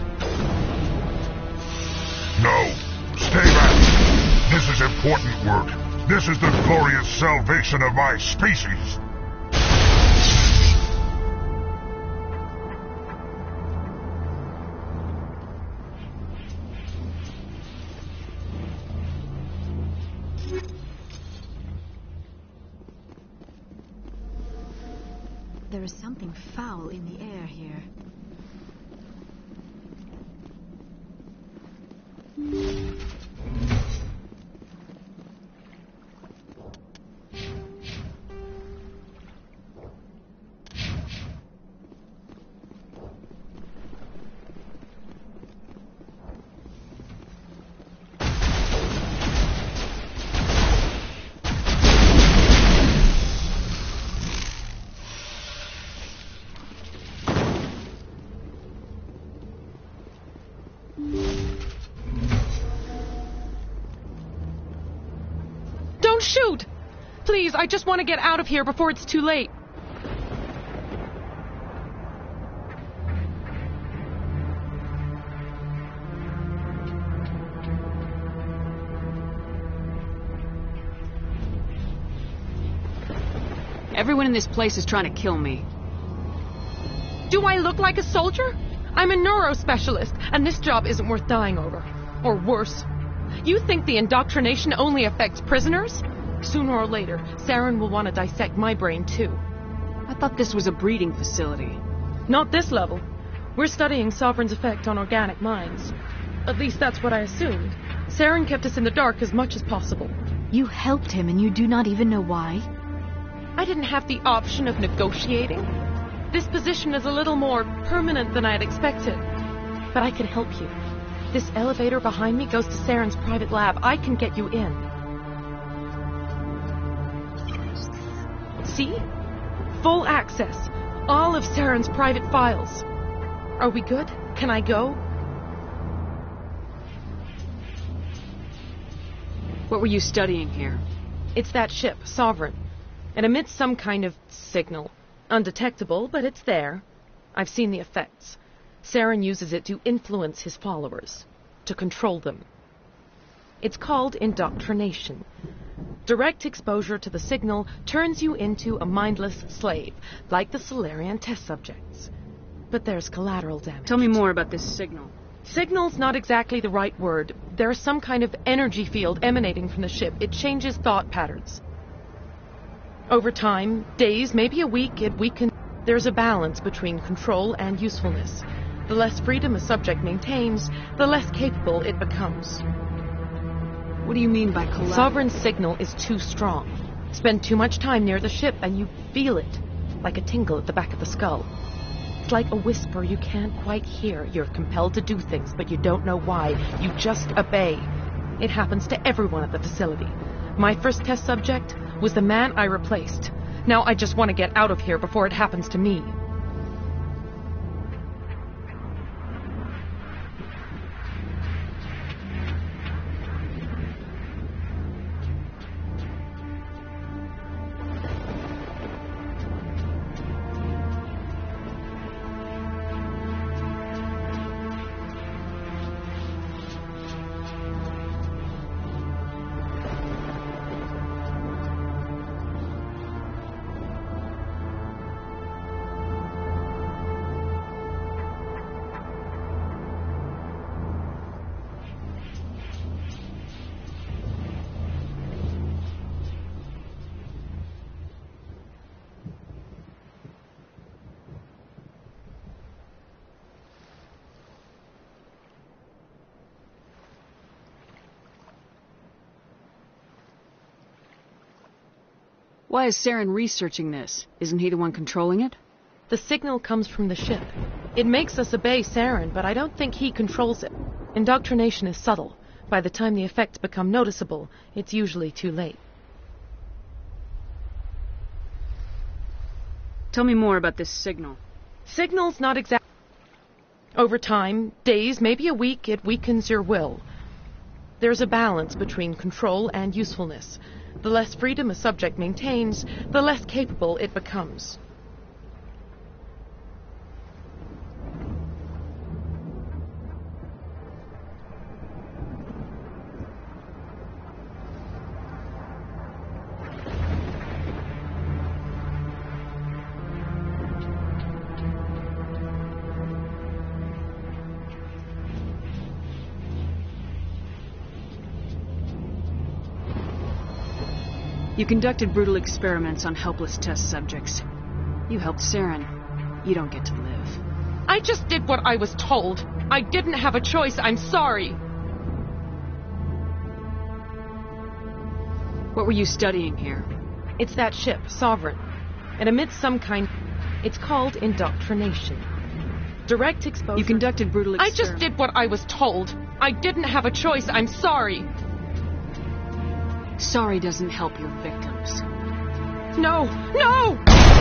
No. Stay back. This is important work. This is the glorious salvation of my species. There is something foul in the air here. Don't shoot! Please, I just want to get out of here before it's too late. Everyone in this place is trying to kill me. Do I look like a soldier? I'm a neurospecialist, and this job isn't worth dying over. Or worse. You think the indoctrination only affects prisoners? Sooner or later, Saren will want to dissect my brain too. I thought this was a breeding facility. Not this level. We're studying Sovereign's effect on organic minds. At least that's what I assumed. Saren kept us in the dark as much as possible. You helped him and you do not even know why? I didn't have the option of negotiating. This position is a little more permanent than I had expected. But I can help you. This elevator behind me goes to Saren's private lab. I can get you in. See? Full access. All of Saren's private files. Are we good? Can I go? What were you studying here? It's that ship, Sovereign. It emits some kind of signal. Undetectable, but it's there. I've seen the effects. Saren uses it to influence his followers, to control them. It's called indoctrination. Direct exposure to the signal turns you into a mindless slave, like the Solarian test subjects. But there's collateral damage. Tell me more about this signal. Signal's not exactly the right word. There's some kind of energy field emanating from the ship. It changes thought patterns. Over time, days, maybe a week, it weakens. There's a balance between control and usefulness. The less freedom a subject maintains, the less capable it becomes. What do you mean by collateral? Sovereign's signal is too strong. Spend too much time near the ship and you feel it, like a tingle at the back of the skull. It's like a whisper you can't quite hear. You're compelled to do things, but you don't know why. You just obey. It happens to everyone at the facility. My first test subject was the man I replaced. Now I just want to get out of here before it happens to me. Why is Saren researching this? Isn't he the one controlling it? The signal comes from the ship. It makes us obey Saren, but I don't think he controls it. Indoctrination is subtle. By the time the effects become noticeable, it's usually too late. Tell me more about this signal. Signal's not exact. Over time, days, maybe a week, it weakens your will. There's a balance between control and usefulness. The less freedom a subject maintains, the less capable it becomes. You conducted brutal experiments on helpless test subjects. You helped Saren. You don't get to live. I just did what I was told. I didn't have a choice. I'm sorry. What were you studying here? It's that ship, Sovereign. It emits some kind... It's called indoctrination. Direct exposure... You conducted brutal experiments... I just did what I was told. I didn't have a choice. I'm sorry. Sorry doesn't help your victims. No! No!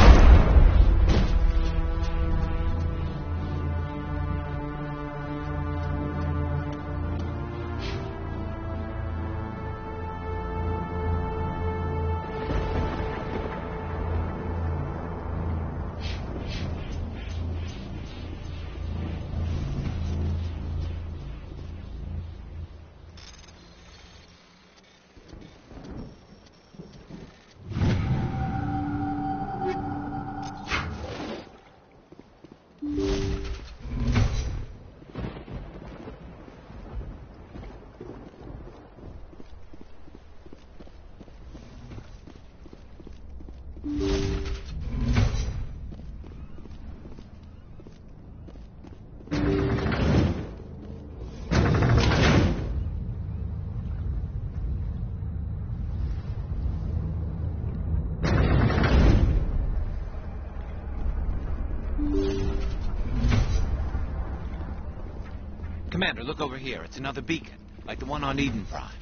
Commander, look over here. It's another beacon, like the one on Eden Prime.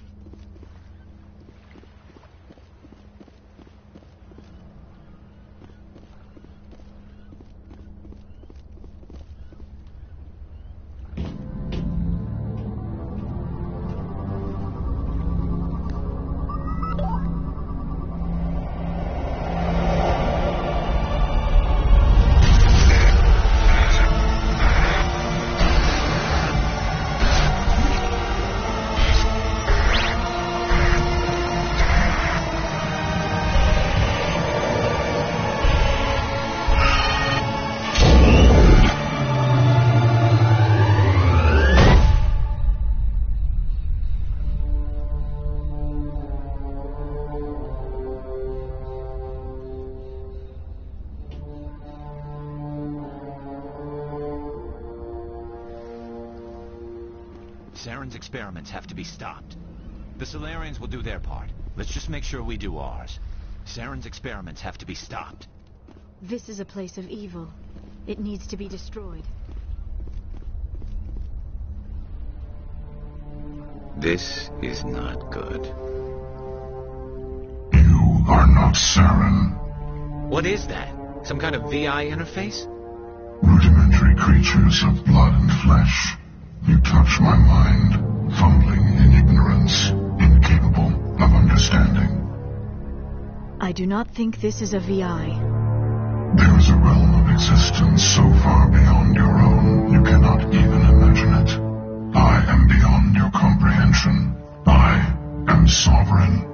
Saren's experiments have to be stopped. The Solarians will do their part. Let's just make sure we do ours. Saren's experiments have to be stopped. This is a place of evil. It needs to be destroyed. This is not good. You are not Saren. What is that? Some kind of VI interface? Rudimentary creatures of blood and flesh. You touch my mind, fumbling in ignorance, incapable of understanding. I do not think this is a VI. There is a realm of existence so far beyond your own, you cannot even imagine it. I am beyond your comprehension. I am sovereign.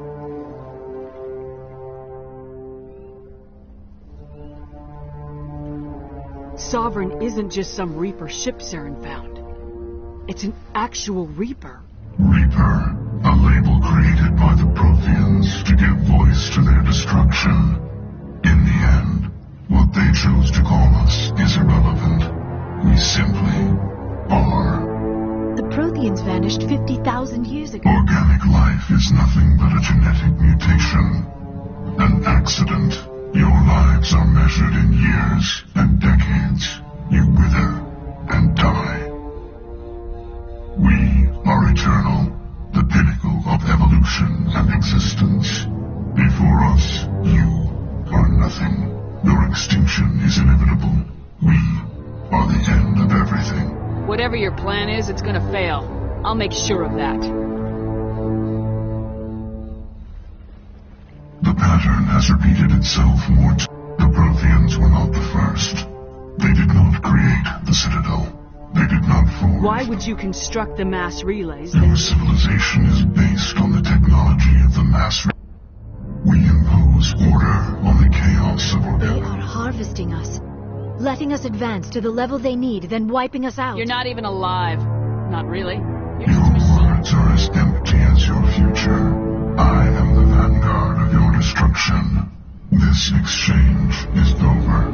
Sovereign isn't just some Reaper ship Saren found. It's an actual Reaper. Reaper, a label created by the Protheans to give voice to their destruction. In the end, what they chose to call us is irrelevant. We simply are. The Protheans vanished 50,000 years ago. Organic life is nothing but a genetic mutation. An accident. Your lives are measured in years and decades. You wither and die. We are eternal, the pinnacle of evolution and existence. Before us, you are nothing. Your extinction is inevitable. We are the end of everything. Whatever your plan is, it's gonna fail. I'll make sure of that. The pattern has repeated itself more times. The Protheans were not the first. They did not create the Citadel. They did not form. Why would you construct the mass relays? Your civilization is based on the technology of the mass relay. We impose order on the chaos of order. They are harvesting us, letting us advance to the level they need, then wiping us out. You're not even alive. Not really. Your words are as empty as your future. I am the vanguard of your destruction. This exchange is over.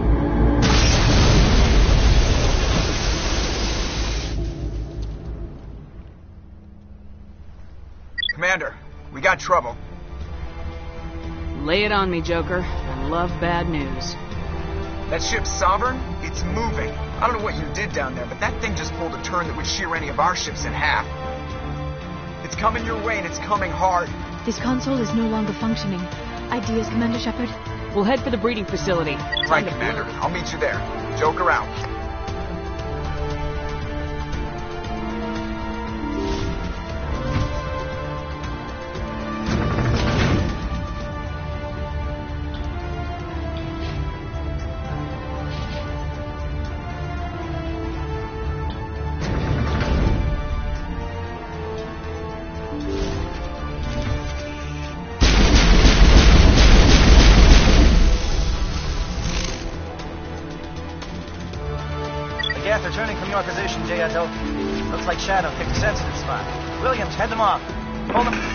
Commander, we got trouble. Lay it on me, Joker. I love bad news. That ship Sovereign, it's moving. I don't know what you did down there, but that thing just pulled a turn that would shear any of our ships in half. It's coming your way, and it's coming hard. This console is no longer functioning. Ideas, Commander Shepard? We'll head for the breeding facility. Right, Commander. I'll meet you there. Joker out. They're turning from your position, J.I.L. Looks like Shadow picked a sensitive spot. Williams, head them off. Hold them.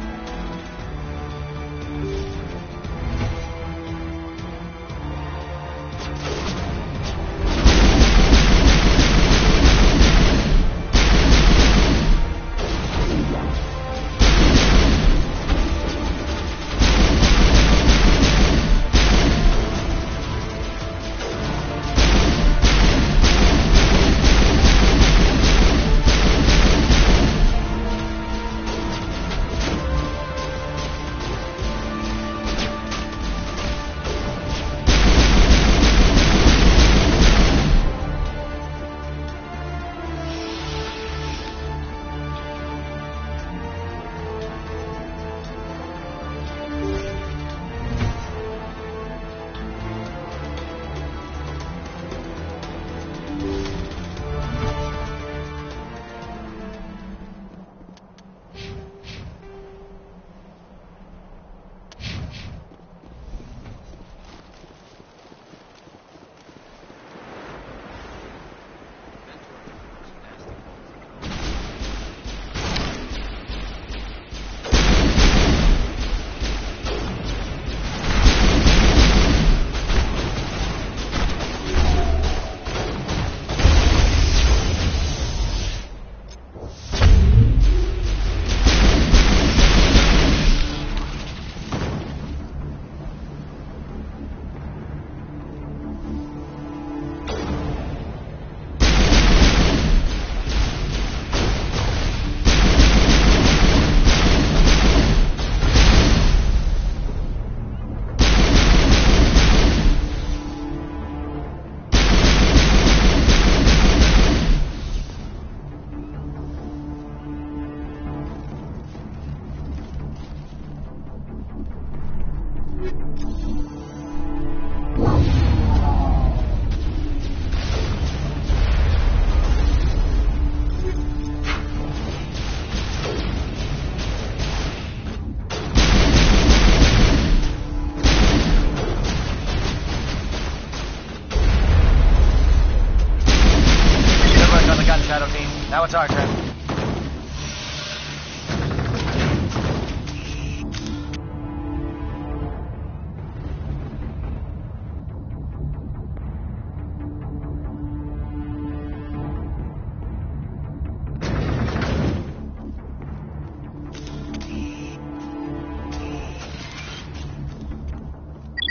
Now it's our turn.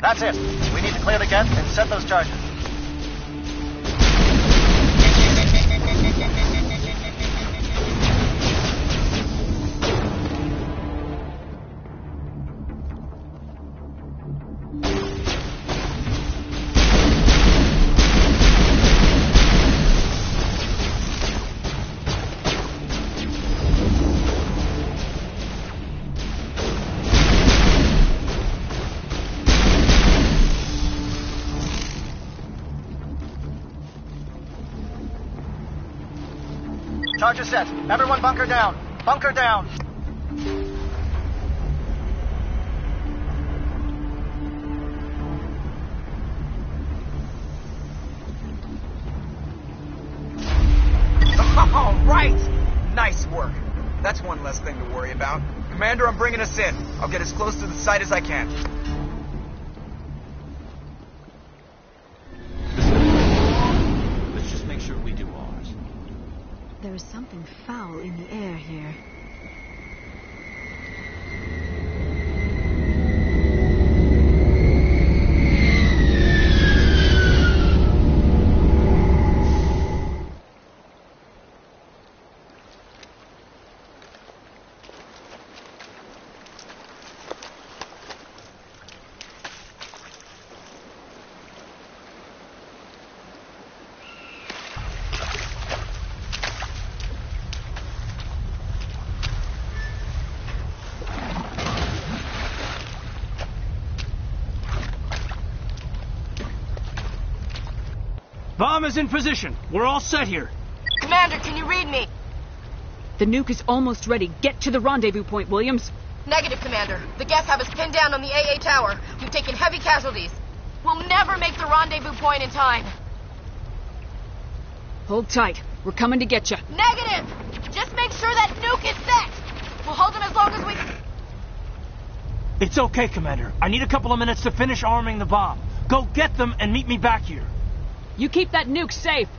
That's it. We need to clear the gate and set those charges. Charge is set. Everyone bunker down. Bunker down. All right! Nice work. That's one less thing to worry about. Commander, I'm bringing us in. I'll get as close to the site as I can. Let's just make sure we do ours. There is something foul in the air here. Bomb is in position. We're all set here. Commander, can you read me? The nuke is almost ready. Get to the rendezvous point, Williams. Negative, Commander. The guests have us pinned down on the AA tower. We've taken heavy casualties. We'll never make the rendezvous point in time. Hold tight. We're coming to get you. Negative! Just make sure that nuke is set! We'll hold them as long as we... It's okay, Commander. I need a couple of minutes to finish arming the bomb. Go get them and meet me back here. You keep that nuke safe.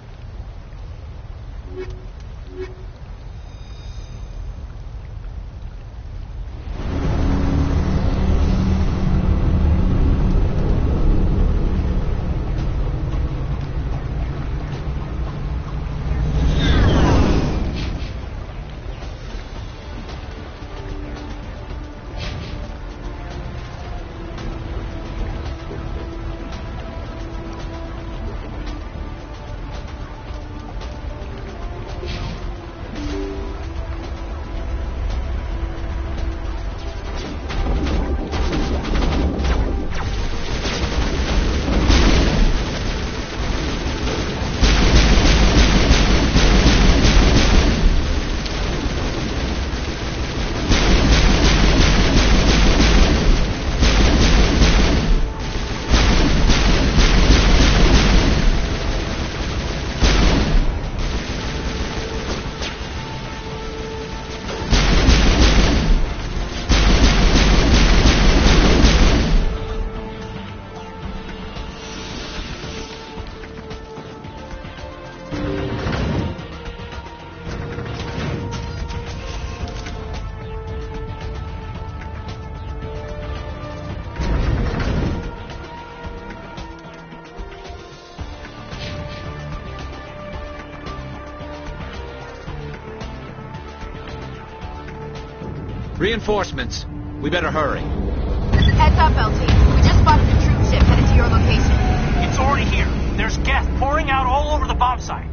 Reinforcements. We better hurry. Heads up, LT. We just spotted a troop ship headed to your location. It's already here. There's gas pouring out all over the bomb site.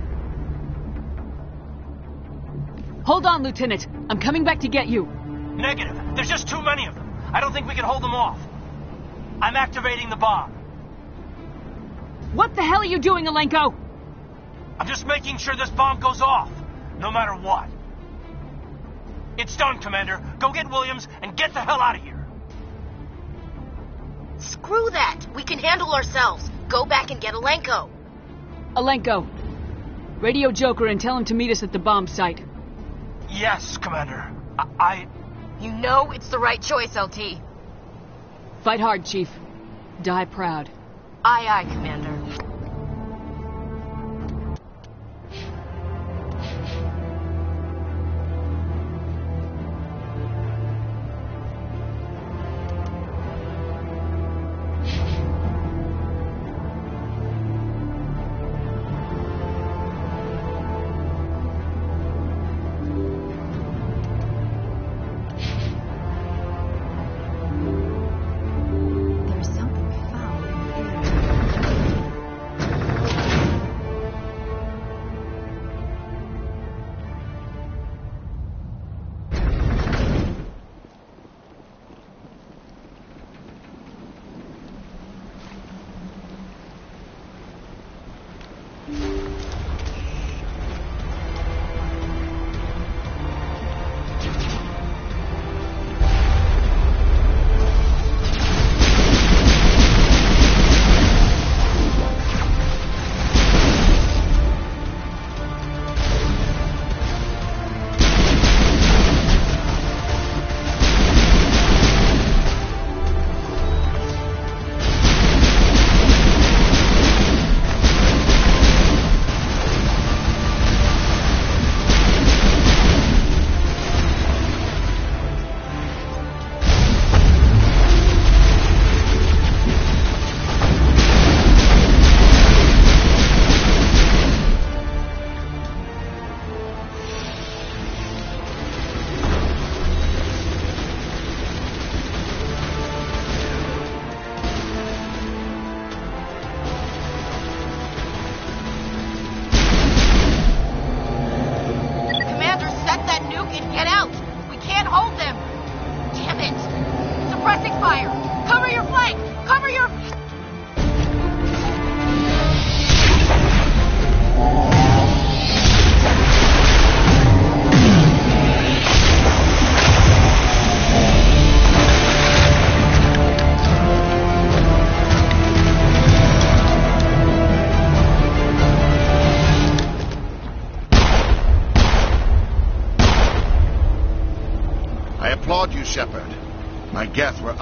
Hold on, Lieutenant. I'm coming back to get you. Negative. There's just too many of them. I don't think we can hold them off. I'm activating the bomb. What the hell are you doing, Alenko? I'm just making sure this bomb goes off, no matter what. It's done, Commander. Go get Williams and get the hell out of here. Screw that. We can handle ourselves. Go back and get Alenko. Alenko, radio Joker and tell him to meet us at the bomb site. Yes, Commander. You know it's the right choice, LT. Fight hard, Chief. Die proud. Aye, aye, Commander.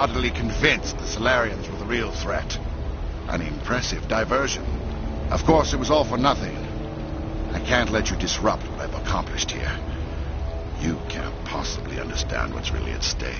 utterly convinced the Solarians were the real threat. An impressive diversion. Of course, it was all for nothing. I can't let you disrupt what I've accomplished here. You can't possibly understand what's really at stake.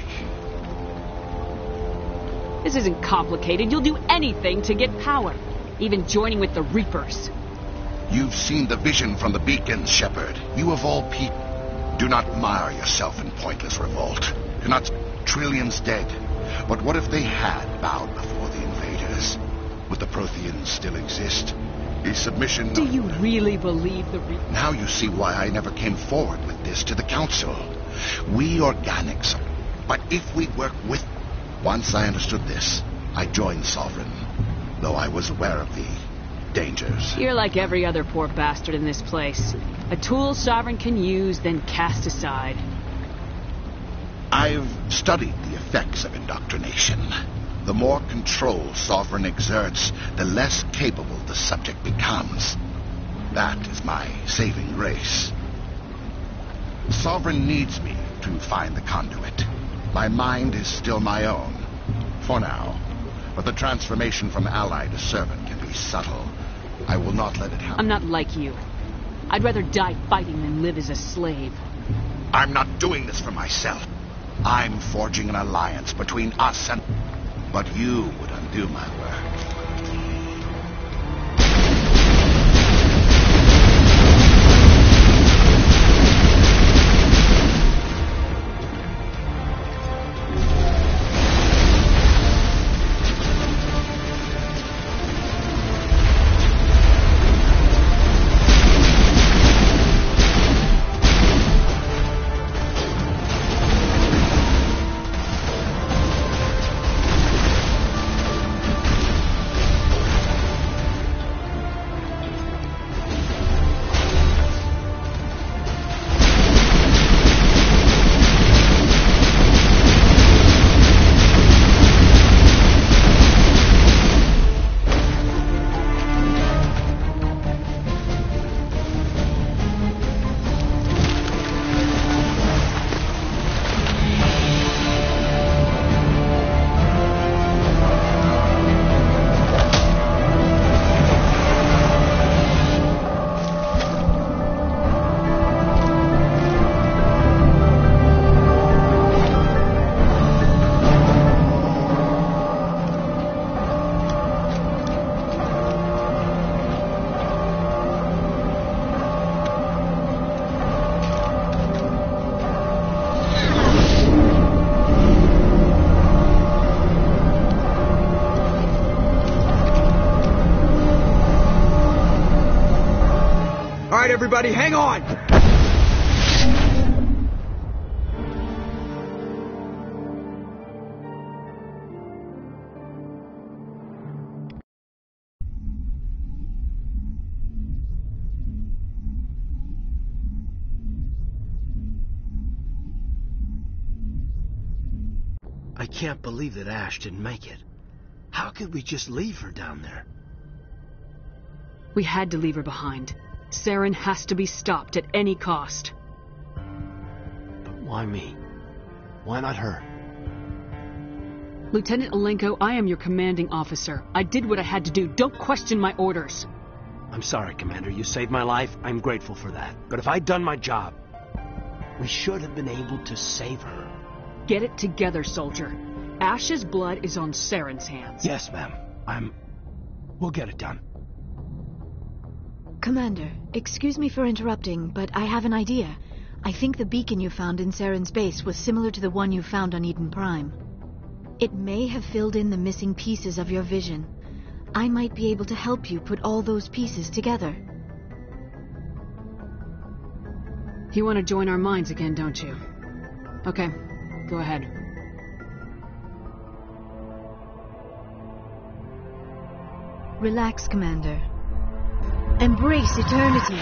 This isn't complicated. You'll do anything to get power. Even joining with the Reapers. You've seen the vision from the beacons, Shepard. You of all people. Do not mire yourself in pointless revolt. Do not... Trillions dead. But what if they had bowed before the invaders? Would the Protheans still exist? Is submission... Do you really believe the Now you see why I never came forward with this to the Council. We organics... But if we work with... Once I understood this, I joined Sovereign. Though I was aware of the dangers. You're like every other poor bastard in this place. A tool Sovereign can use, then cast aside. I've studied the effects of indoctrination. The more control Sovereign exerts, the less capable the subject becomes. That is my saving grace. Sovereign needs me to find the conduit. My mind is still my own, for now. But the transformation from ally to servant can be subtle. I will not let it happen. I'm not like you. I'd rather die fighting than live as a slave. I'm not doing this for myself. I'm forging an alliance between us and... But you would undo my work. Everybody, hang on! I can't believe that Ash didn't make it. How could we just leave her down there? We had to leave her behind. Saren has to be stopped at any cost. But why me? Why not her? Lieutenant Alenko, I am your commanding officer. I did what I had to do. Don't question my orders. I'm sorry, Commander. You saved my life. I'm grateful for that. But if I'd done my job, we should have been able to save her. Get it together, soldier. Ash's blood is on Saren's hands. Yes, ma'am. We'll get it done. Commander, excuse me for interrupting, but I have an idea. I think the beacon you found in Saren's base was similar to the one you found on Eden Prime. It may have filled in the missing pieces of your vision. I might be able to help you put all those pieces together. You want to join our minds again, don't you? Okay, go ahead. Relax, Commander. Embrace eternity.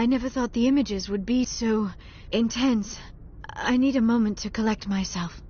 I never thought the images would be so intense. I need a moment to collect myself.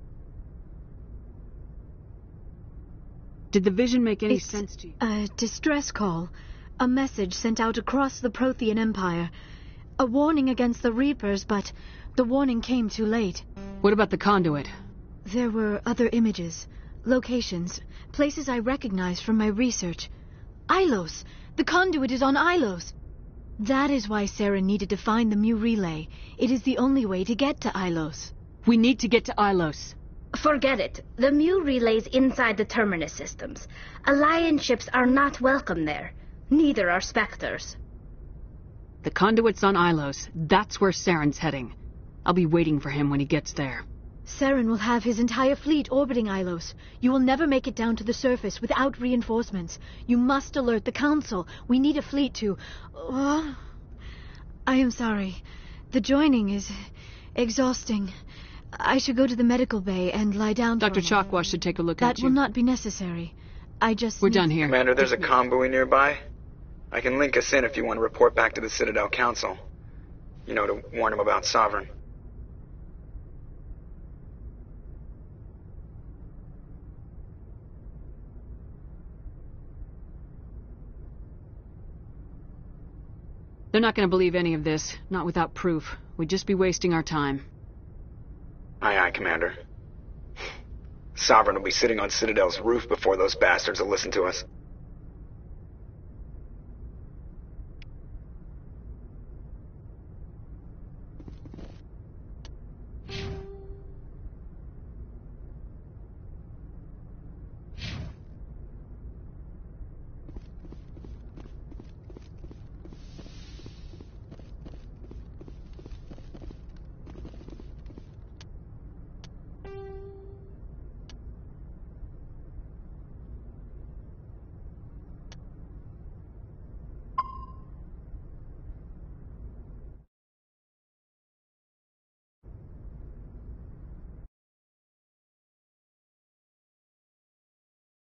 Did the vision make any It's sense to you? A distress call. A message sent out across the Prothean Empire. A warning against the Reapers, but the warning came too late. What about the conduit? There were other images, locations, places I recognized from my research. Ilos! The conduit is on Ilos! That is why Sarah needed to find the Mu relay. It is the only way to get to Ilos. We need to get to Ilos. Forget it. The Mu relay's inside the Terminus systems. Alliance ships are not welcome there. Neither are Spectres. The conduit's on Ilos. That's where Saren's heading. I'll be waiting for him when he gets there. Saren will have his entire fleet orbiting Ilos. You will never make it down to the surface without reinforcements. You must alert the Council. We need a fleet to... I am sorry. The joining is exhausting. I should go to the medical bay and lie down for Dr. Chakwas should take a look at you. That will not be necessary. We're done here. Commander, there's a convoy nearby. I can link us in if you want to report back to the Citadel Council. You know, to warn them about Sovereign. They're not going to believe any of this, not without proof. We'd just be wasting our time. Aye, aye, Commander. Sovereign will be sitting on Citadel's roof before those bastards will listen to us.